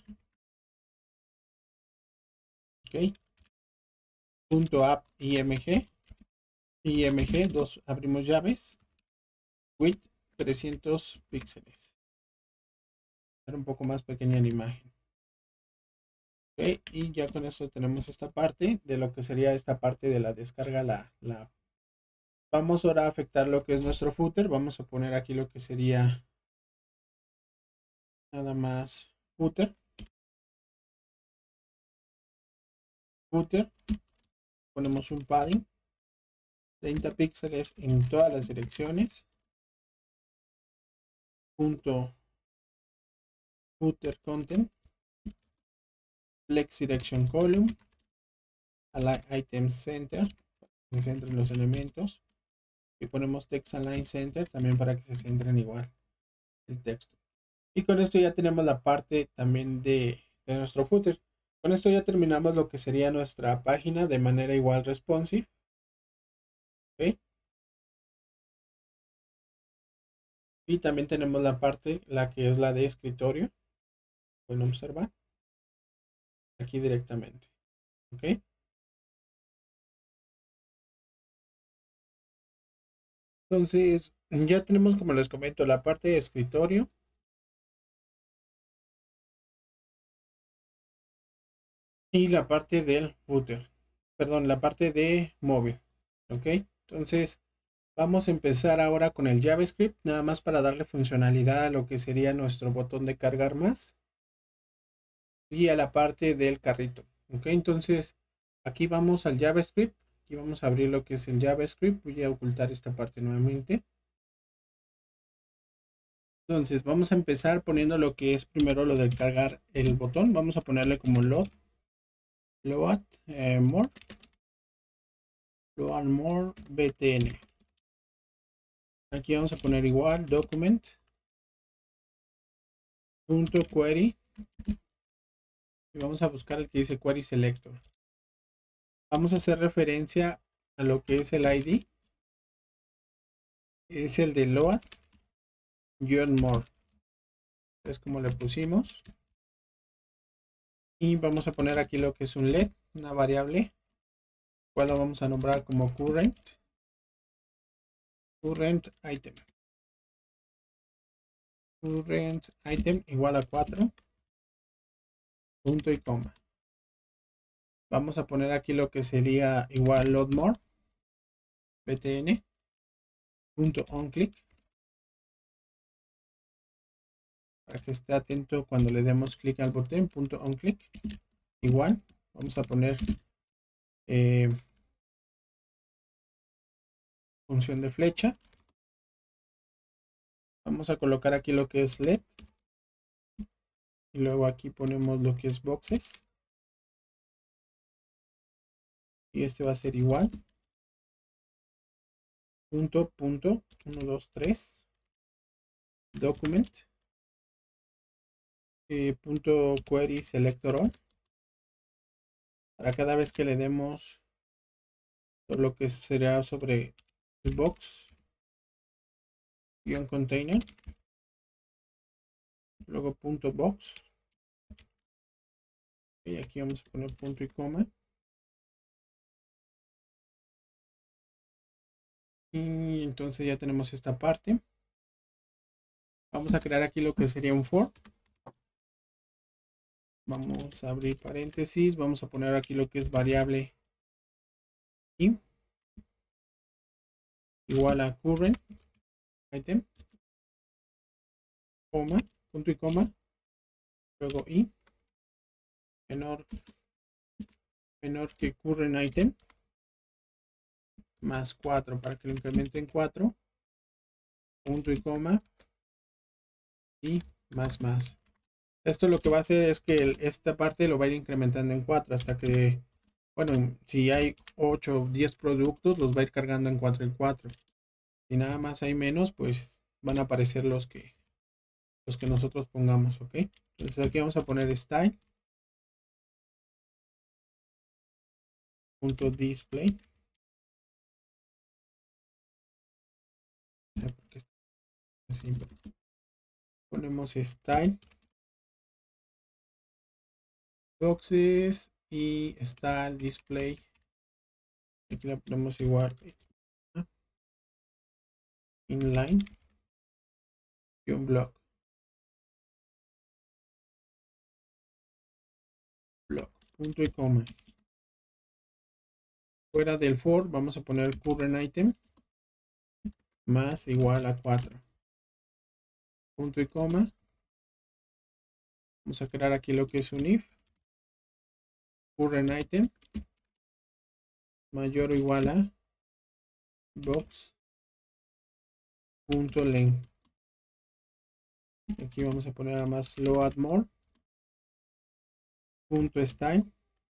Ok. Punto app img. Img, dos, abrimos llaves. Width trescientos píxeles. Era un poco más pequeña la imagen. Ok, y ya con eso tenemos esta parte de lo que sería esta parte de la descarga. La, la... Vamos ahora a afectar lo que es nuestro footer. Vamos a poner aquí lo que sería nada más footer. Footer. Ponemos un padding. treinta píxeles en todas las direcciones. Punto footer content. Flex Direction Column. Align Item Center. Se centren los elementos. Y ponemos Text Align Center también para que se centren igual el texto. Y con esto ya tenemos la parte también de, de nuestro footer. Con esto ya terminamos lo que sería nuestra página de manera igual responsive. ¿Okay? Y también tenemos la parte, la que es la de escritorio. Pueden observar aquí directamente. ¿Ok? Entonces, ya tenemos, como les comento, la parte de escritorio. Y la parte del footer. Perdón, la parte de móvil. ¿Ok? Entonces, vamos a empezar ahora con el JavaScript, nada más para darle funcionalidad a lo que sería nuestro botón de cargar más. Y a la parte del carrito. ¿Ok? Entonces, aquí vamos al JavaScript. Aquí vamos a abrir lo que es el JavaScript. Voy a ocultar esta parte nuevamente. Entonces vamos a empezar poniendo lo que es primero lo de cargar el botón. Vamos a ponerle como load, load eh, more, load more btn. Aquí vamos a poner igual document punto query y vamos a buscar el que dice query selector. Vamos a hacer referencia a lo que es el I D. Es el de load John More. Es como le pusimos. Y vamos a poner aquí lo que es un let, una variable, cual lo vamos a nombrar como current. Current item. Current item igual a cuatro. Punto y coma. Vamos a poner aquí lo que sería igual load more. btn. Punto on click. Para que esté atento cuando le demos clic al botón. Punto on click. Igual. Vamos a poner eh, función de flecha. Vamos a colocar aquí lo que es let. Y luego aquí ponemos lo que es boxes. Y este va a ser igual. Punto, punto, uno, dos, tres. Document. Eh, punto query selector all. Para cada vez que le demos todo lo que será sobre el box. Guión container. Luego punto box. Y aquí vamos a poner punto y coma. Y entonces ya tenemos esta parte. Vamos a crear aquí lo que sería un for. Vamos a abrir paréntesis. Vamos a poner aquí lo que es variable i igual a current item, coma, punto y coma, luego i menor menor que current item más cuatro para que lo incremente en cuatro, punto y coma, y más más. Esto lo que va a hacer es que el, esta parte lo va a ir incrementando en cuatro hasta que, bueno, si hay ocho o diez productos, los va a ir cargando en cuatro en cuatro. Si nada más hay menos, pues van a aparecer los que los que nosotros pongamos, ¿ok? Entonces aquí vamos a poner style punto display. Ponemos style boxes y style display. Aquí le ponemos igual inline y un block. Block, punto y coma. Fuera del for vamos a poner current item más igual a cuatro. Punto y coma. Vamos a crear aquí lo que es un if. Current item mayor o igual a box punto length. Aquí vamos a poner a más load more punto style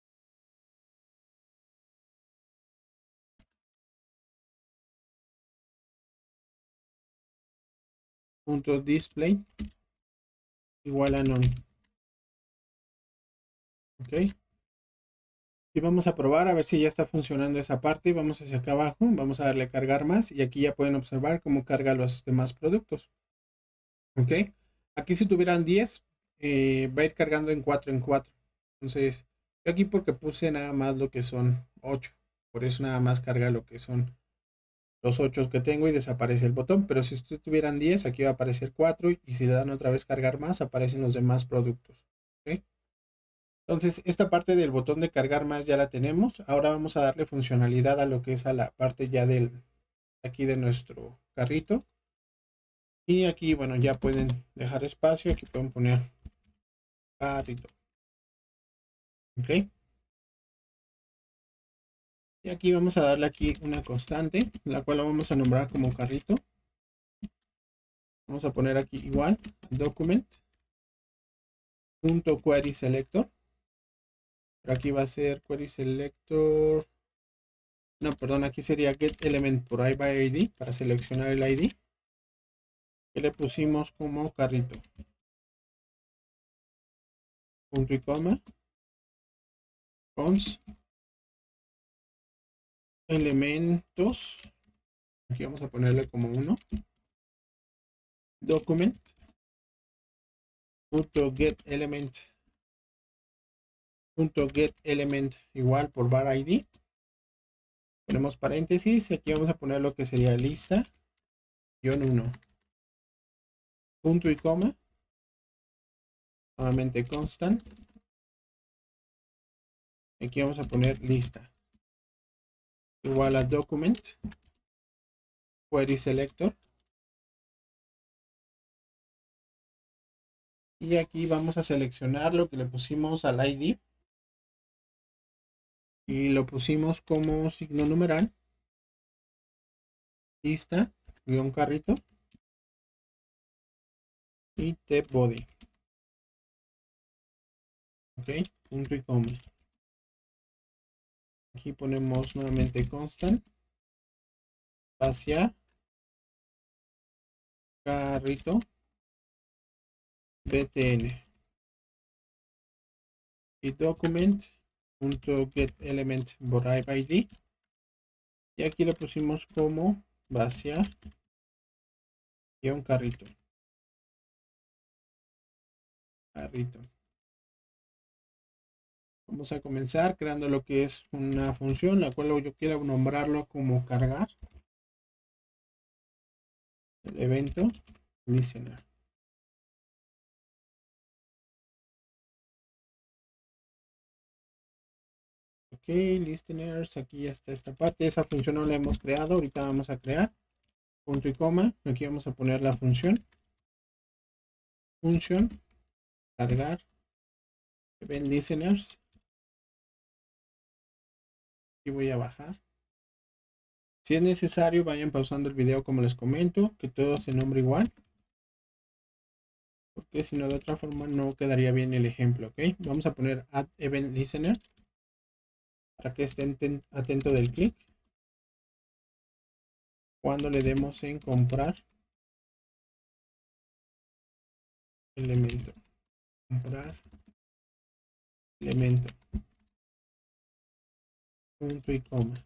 punto display igual a none. Ok, y vamos a probar a ver si ya está funcionando esa parte. Vamos hacia acá abajo, vamos a darle cargar más y aquí ya pueden observar cómo carga los demás productos. Ok, aquí si tuvieran diez eh, va a ir cargando en cuatro en cuatro. Entonces yo aquí porque puse nada más lo que son ocho, por eso nada más carga lo que son los ocho que tengo y desaparece el botón. Pero si ustedes tuvieran diez, aquí va a aparecer cuatro y si le dan otra vez cargar más, aparecen los demás productos. ¿Okay? Entonces esta parte del botón de cargar más ya la tenemos. Ahora vamos a darle funcionalidad a lo que es a la parte ya del aquí de nuestro carrito. Y aquí, bueno, ya pueden dejar espacio. Aquí pueden poner carrito. Ok. Y aquí vamos a darle aquí una constante, la cual la vamos a nombrar como carrito. Vamos a poner aquí igual document punto query selector. Pero aquí va a ser query selector. No, perdón, aquí sería get element por I by I D para seleccionar el I D. Que le pusimos como carrito. Punto y coma. Cons. elementos. Aquí vamos a ponerle como uno. Document. Punto get element. Punto get element igual por var id. Ponemos paréntesis y aquí vamos a poner lo que sería lista guión uno. Punto y coma. Nuevamente constant. Aquí vamos a poner lista igual a document query selector. Y aquí vamos a seleccionar lo que le pusimos al I D. Y lo pusimos como signo numeral. Lista, guión carrito. Y the body. Ok, punto y coma. Aquí ponemos nuevamente constant. Hacia carrito. btn. Y document. Punto get element borrave id. Y aquí le pusimos como vaciar guión carrito. Carrito. Vamos a comenzar creando lo que es una función, la cual yo quiero nombrarlo como cargar. El evento listener. Ok, listeners, aquí ya está esta parte. Esa función no la hemos creado, ahorita vamos a crear. Punto y coma, aquí vamos a poner la función. Función, cargar, event listeners. Y voy a bajar. Si es necesario, vayan pausando el video como les comento, que todo se nombre igual. Porque si no, de otra forma no quedaría bien el ejemplo, ok. Vamos a poner add event listener para que estén atento del clic. Cuando le demos en comprar elemento, comprar elemento, punto y coma.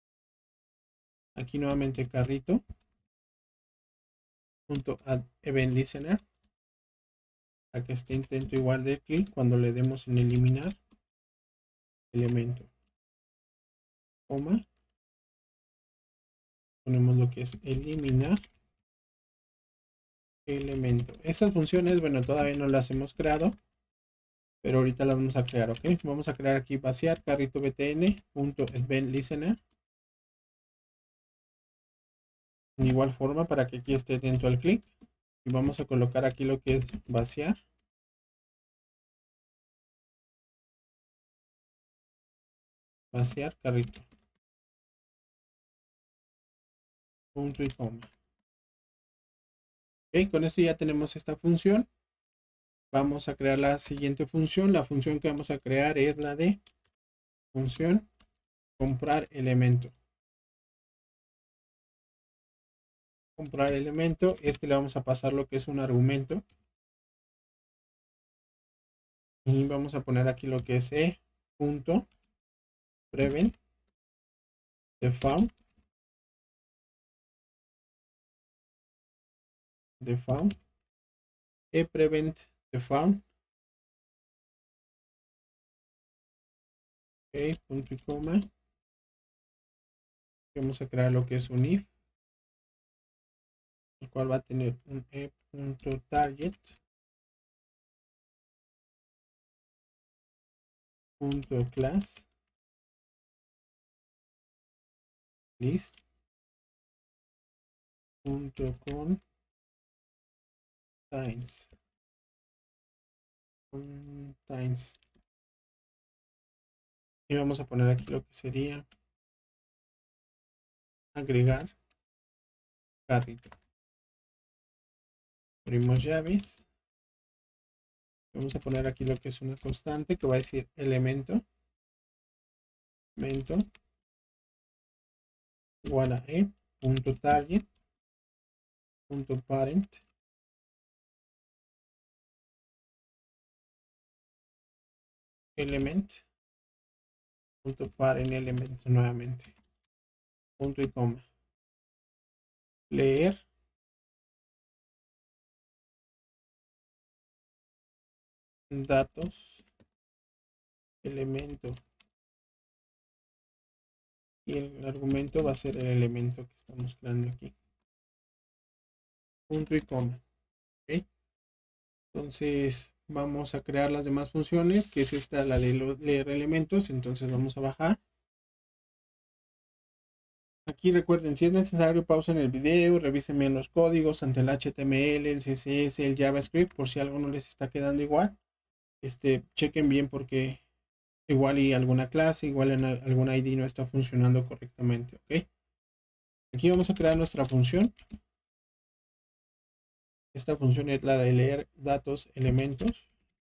Aquí nuevamente carrito, punto add event listener, para que esté intento igual de clic cuando le demos en eliminar elemento, coma. Ponemos lo que es eliminar elemento. Estas funciones, bueno, todavía no las hemos creado, pero ahorita las vamos a crear, ok. Vamos a crear aquí vaciar carrito btn punto event listener. De igual forma para que aquí esté dentro del clic. Y vamos a colocar aquí lo que es vaciar. Vaciar carrito. Punto y coma. Ok, con esto ya tenemos esta función. Vamos a crear la siguiente función. La función que vamos a crear es la de función comprar elemento. Comprar elemento. Este le vamos a pasar lo que es un argumento. Y vamos a poner aquí lo que es e punto prevent default default e prevent default. Ok, punto y coma. Vamos a crear lo que es un if, el cual va a tener un e punto target punto class list punto con times times y vamos a poner aquí lo que sería agregar carrito. Abrimos llaves. Vamos a poner aquí lo que es una constante que va a decir elemento elemento igual a e punto target punto parent element punto parent elemento nuevamente. punto y coma. Leer. Datos. Elemento. Y el argumento va a ser el elemento que estamos creando aquí. Punto y coma. ¿Ok? Entonces vamos a crear las demás funciones, que es esta, la de leer elementos. Entonces vamos a bajar. Aquí recuerden, si es necesario, pausen el video, revisen bien los códigos ante el H T M L, el C S S, el JavaScript, por si algo no les está quedando igual. Este, chequen bien porque igual y alguna clase, igual en algún I D no está funcionando correctamente, ¿ok? Aquí vamos a crear nuestra función. Esta función es la de leer datos, elementos.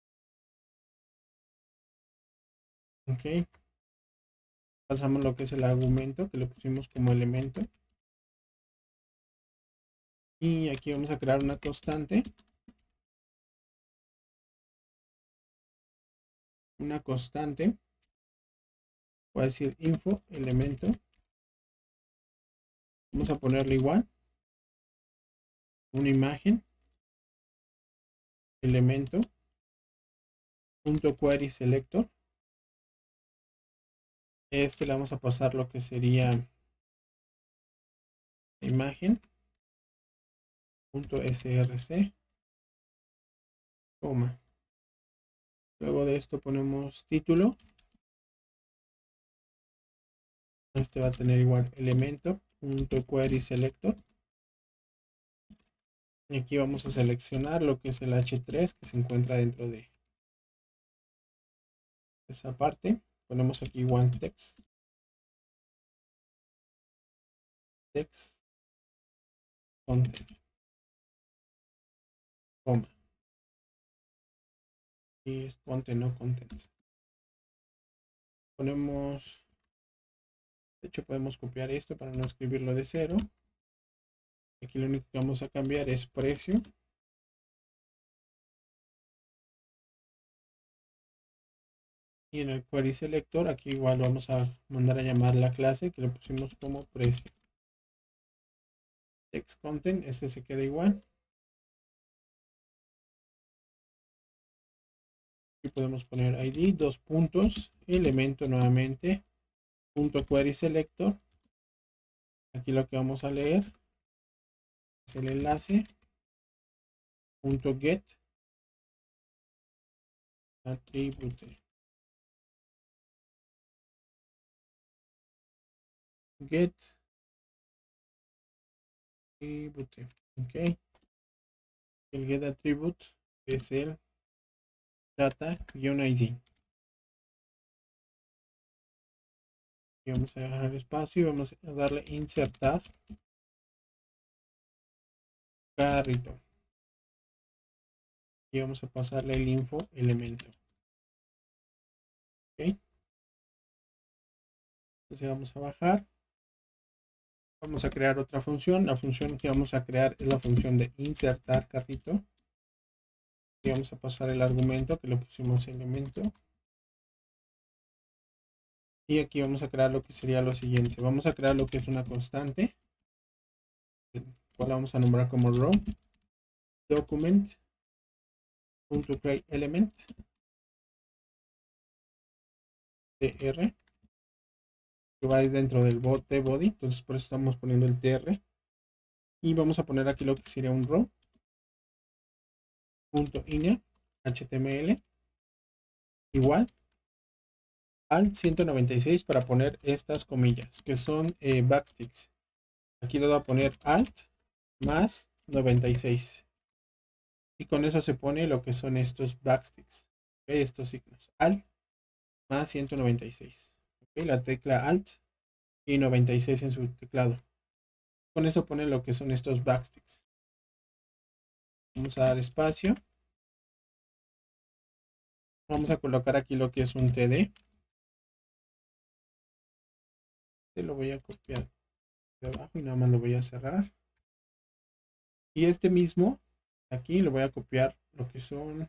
Ok. Pasamos lo que es el argumento, que le pusimos como elemento. Y aquí vamos a crear una constante. Una constante. Voy a decir info, elemento. Vamos a ponerle igual. Una imagen. Elemento. Punto query selector. Este le vamos a pasar lo que sería imagen. Punto src. Coma. Luego de esto ponemos título. Este va a tener igual elemento. Punto query selector. Y aquí vamos a seleccionar lo que es el hache tres que se encuentra dentro de esa parte. Ponemos aquí igual text. Text. Content. Coma. Y es content, no contents. Ponemos, de hecho podemos copiar esto para no escribirlo de cero. Aquí lo único que vamos a cambiar es precio. Y en el query selector, aquí igual vamos a mandar a llamar la clase que le pusimos como precio. Text content, este se queda igual. Aquí podemos poner I D, dos puntos, elemento nuevamente, punto query selector. Aquí lo que vamos a leer es el enlace, punto get, attribute. Get attribute. Ok. El get attribute es el data-id. Y vamos a dejar espacio y vamos a darle insertar carrito. Y vamos a pasarle el info elemento. Ok. Entonces vamos a bajar. Vamos a crear otra función. La función que vamos a crear es la función de insertar carrito. Y vamos a pasar el argumento que le pusimos elemento. Y aquí vamos a crear lo que sería lo siguiente. Vamos a crear lo que es una constante, cual vamos a nombrar como row document punto create element tr, que va dentro del bot de body. Entonces por eso estamos poniendo el tr. Y vamos a poner aquí lo que sería un row punto inner html igual al ciento noventa y seis para poner estas comillas que son eh, backsticks. Aquí le voy a poner alt más noventa y seis y con eso se pone lo que son estos backsticks, ¿okay? Estos signos alt más ciento noventa y seis, ¿okay? La tecla alt y noventa y seis en su teclado. Con eso pone lo que son estos backsticks. Vamos a dar espacio. Vamos a colocar aquí lo que es un td. Te lo voy a copiar de abajo y nada más lo voy a cerrar. Y este mismo aquí lo voy a copiar lo que son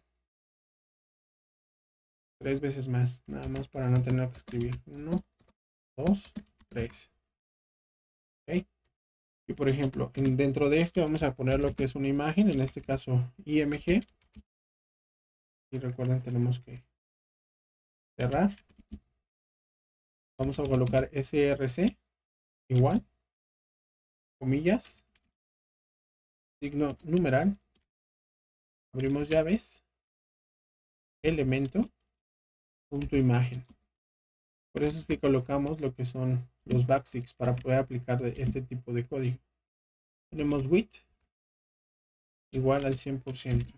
tres veces más, nada más para no tener que escribir uno, dos, tres. ¿Okay? Y por ejemplo, en, dentro de este vamos a poner lo que es una imagen, en este caso I M G. Y recuerden, tenemos que cerrar. Vamos a colocar S R C igual, comillas, signo numeral, abrimos llaves, elemento, punto imagen. Por eso es que colocamos lo que son los backsticks para poder aplicar de este tipo de código. Tenemos width igual al cien por ciento.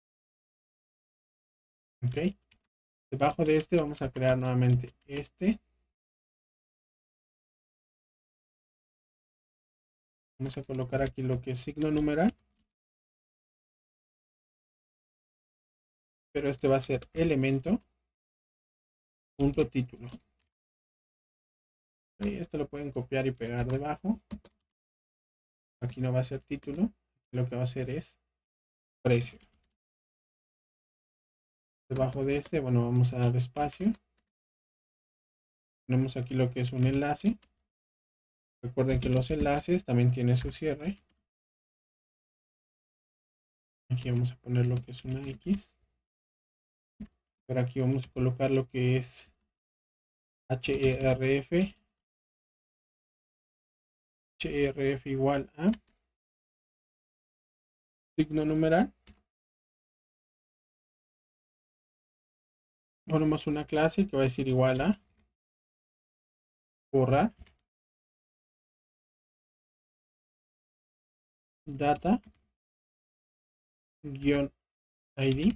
Ok. Debajo de este vamos a crear nuevamente este. Vamos a colocar aquí lo que es signo numeral. Pero este va a ser elemento punto título. Okay, esto lo pueden copiar y pegar debajo. Aquí no va a ser título. Lo que va a ser es precio. Debajo de este, bueno, vamos a dar espacio. Tenemos aquí lo que es un enlace. Recuerden que los enlaces también tienen su cierre. Aquí vamos a poner lo que es una X. Por aquí vamos a colocar lo que es href. href igual a signo numeral. Ponemos una clase que va a decir igual a borrar data guión id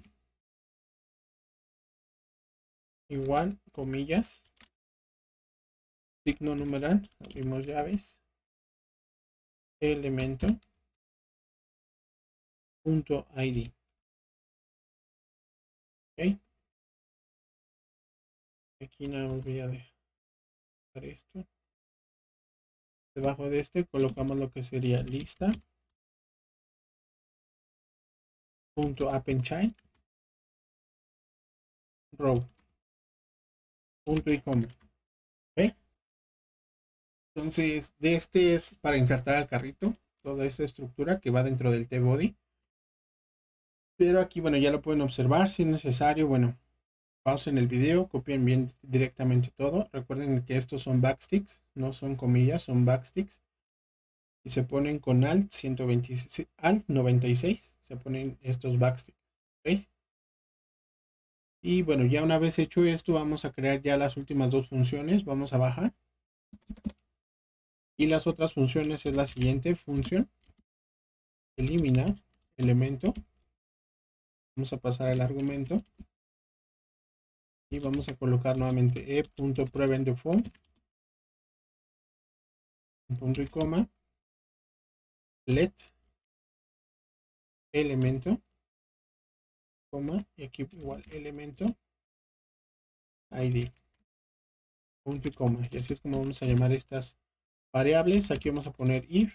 igual comillas signo numeral, abrimos llaves, elemento punto id. Ok, aquí nada más voy a dejar esto. Debajo de este colocamos lo que sería lista punto appendchild row punto y coma. ¿Okay? Entonces, de este es para insertar al carrito toda esta estructura que va dentro del T-Body. Pero aquí, bueno, ya lo pueden observar. Si es necesario, bueno, pausen el video, copien bien directamente todo. Recuerden que estos son backsticks, no son comillas, son backsticks. Y se ponen con Alt ciento veintiséis, Alt noventa y seis, se ponen estos backsticks. ¿Okay? Y bueno, ya una vez hecho esto, vamos a crear ya las últimas dos funciones. Vamos a bajar. Y las otras funciones es la siguiente función. Eliminar elemento. Vamos a pasar al argumento. Y vamos a colocar nuevamente e.preventDefault. Punto y coma. Let elemento. Coma. Y aquí igual elemento. id. Punto y coma. Y así es como vamos a llamar estas variables. Aquí vamos a poner if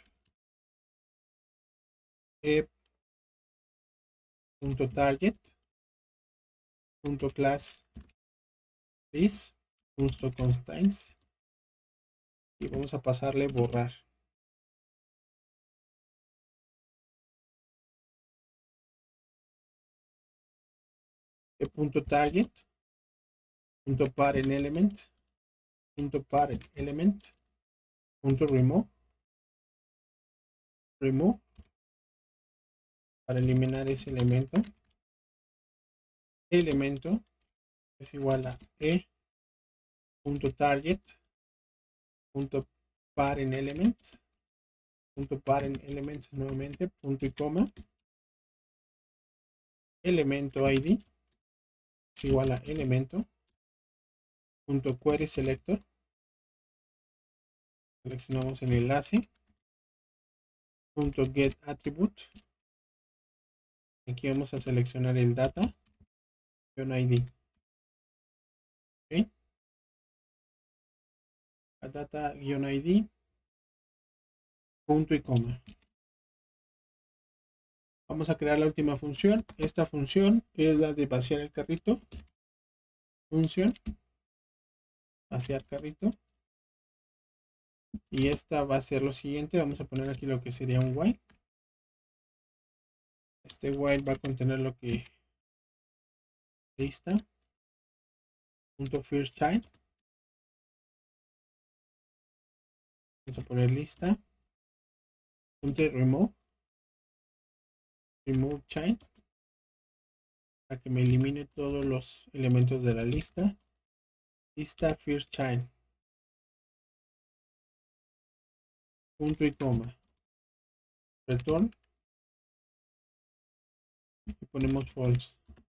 e punto target punto class is punto constraints y vamos a pasarle borrar. E punto target punto parent element punto parent element punto remove remove para eliminar ese elemento. Elemento es igual a e punto target punto parent element punto parent element nuevamente punto y coma elemento id es igual a elemento punto query selector. Seleccionamos el enlace punto get attribute. Aquí vamos a seleccionar el data id. ¿Okay? Data id punto y coma. Vamos a crear la última función. Esta función es la de vaciar el carrito. Función vaciar carrito. Y esta va a ser lo siguiente. Vamos a poner aquí lo que sería un while. Este while va a contener lo que lista punto first child. Vamos a poner lista punto remove remove child para que me elimine todos los elementos de la lista. Lista first child punto y coma return y ponemos false.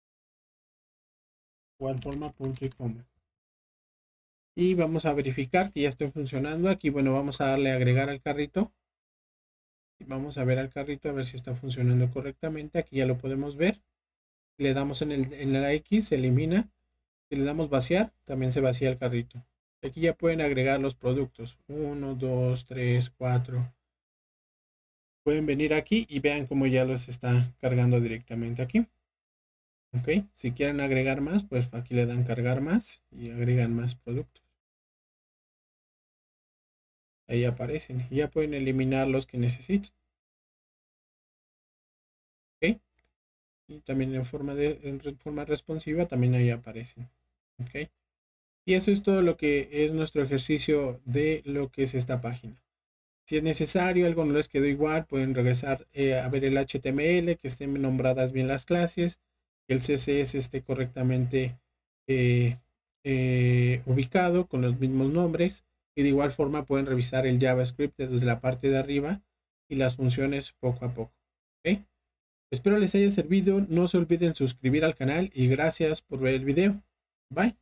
Igual forma punto y coma. Y vamos a verificar que ya esté funcionando. Aquí, bueno, vamos a darle a agregar al carrito. Y vamos a ver al carrito a ver si está funcionando correctamente. Aquí ya lo podemos ver. Si le damos en, el, en la X, se elimina. Si le damos vaciar, también se vacía el carrito. Aquí ya pueden agregar los productos. uno, dos, tres, cuatro. Pueden venir aquí y vean cómo ya los está cargando directamente aquí. Ok, si quieren agregar más, pues aquí le dan cargar más y agregan más productos. Ahí aparecen y ya pueden eliminar los que necesiten. Ok, y también en forma, de, en forma responsiva también ahí aparecen. Ok, y eso es todo lo que es nuestro ejercicio de lo que es esta página. Si es necesario, algo no les quedó igual, pueden regresar eh, a ver el H T M L, que estén nombradas bien las clases, que el C S S esté correctamente eh, eh, ubicado con los mismos nombres, y de igual forma pueden revisar el JavaScript desde la parte de arriba y las funciones poco a poco. ¿Okay? Espero les haya servido, no se olviden suscribir al canal y gracias por ver el video. Bye.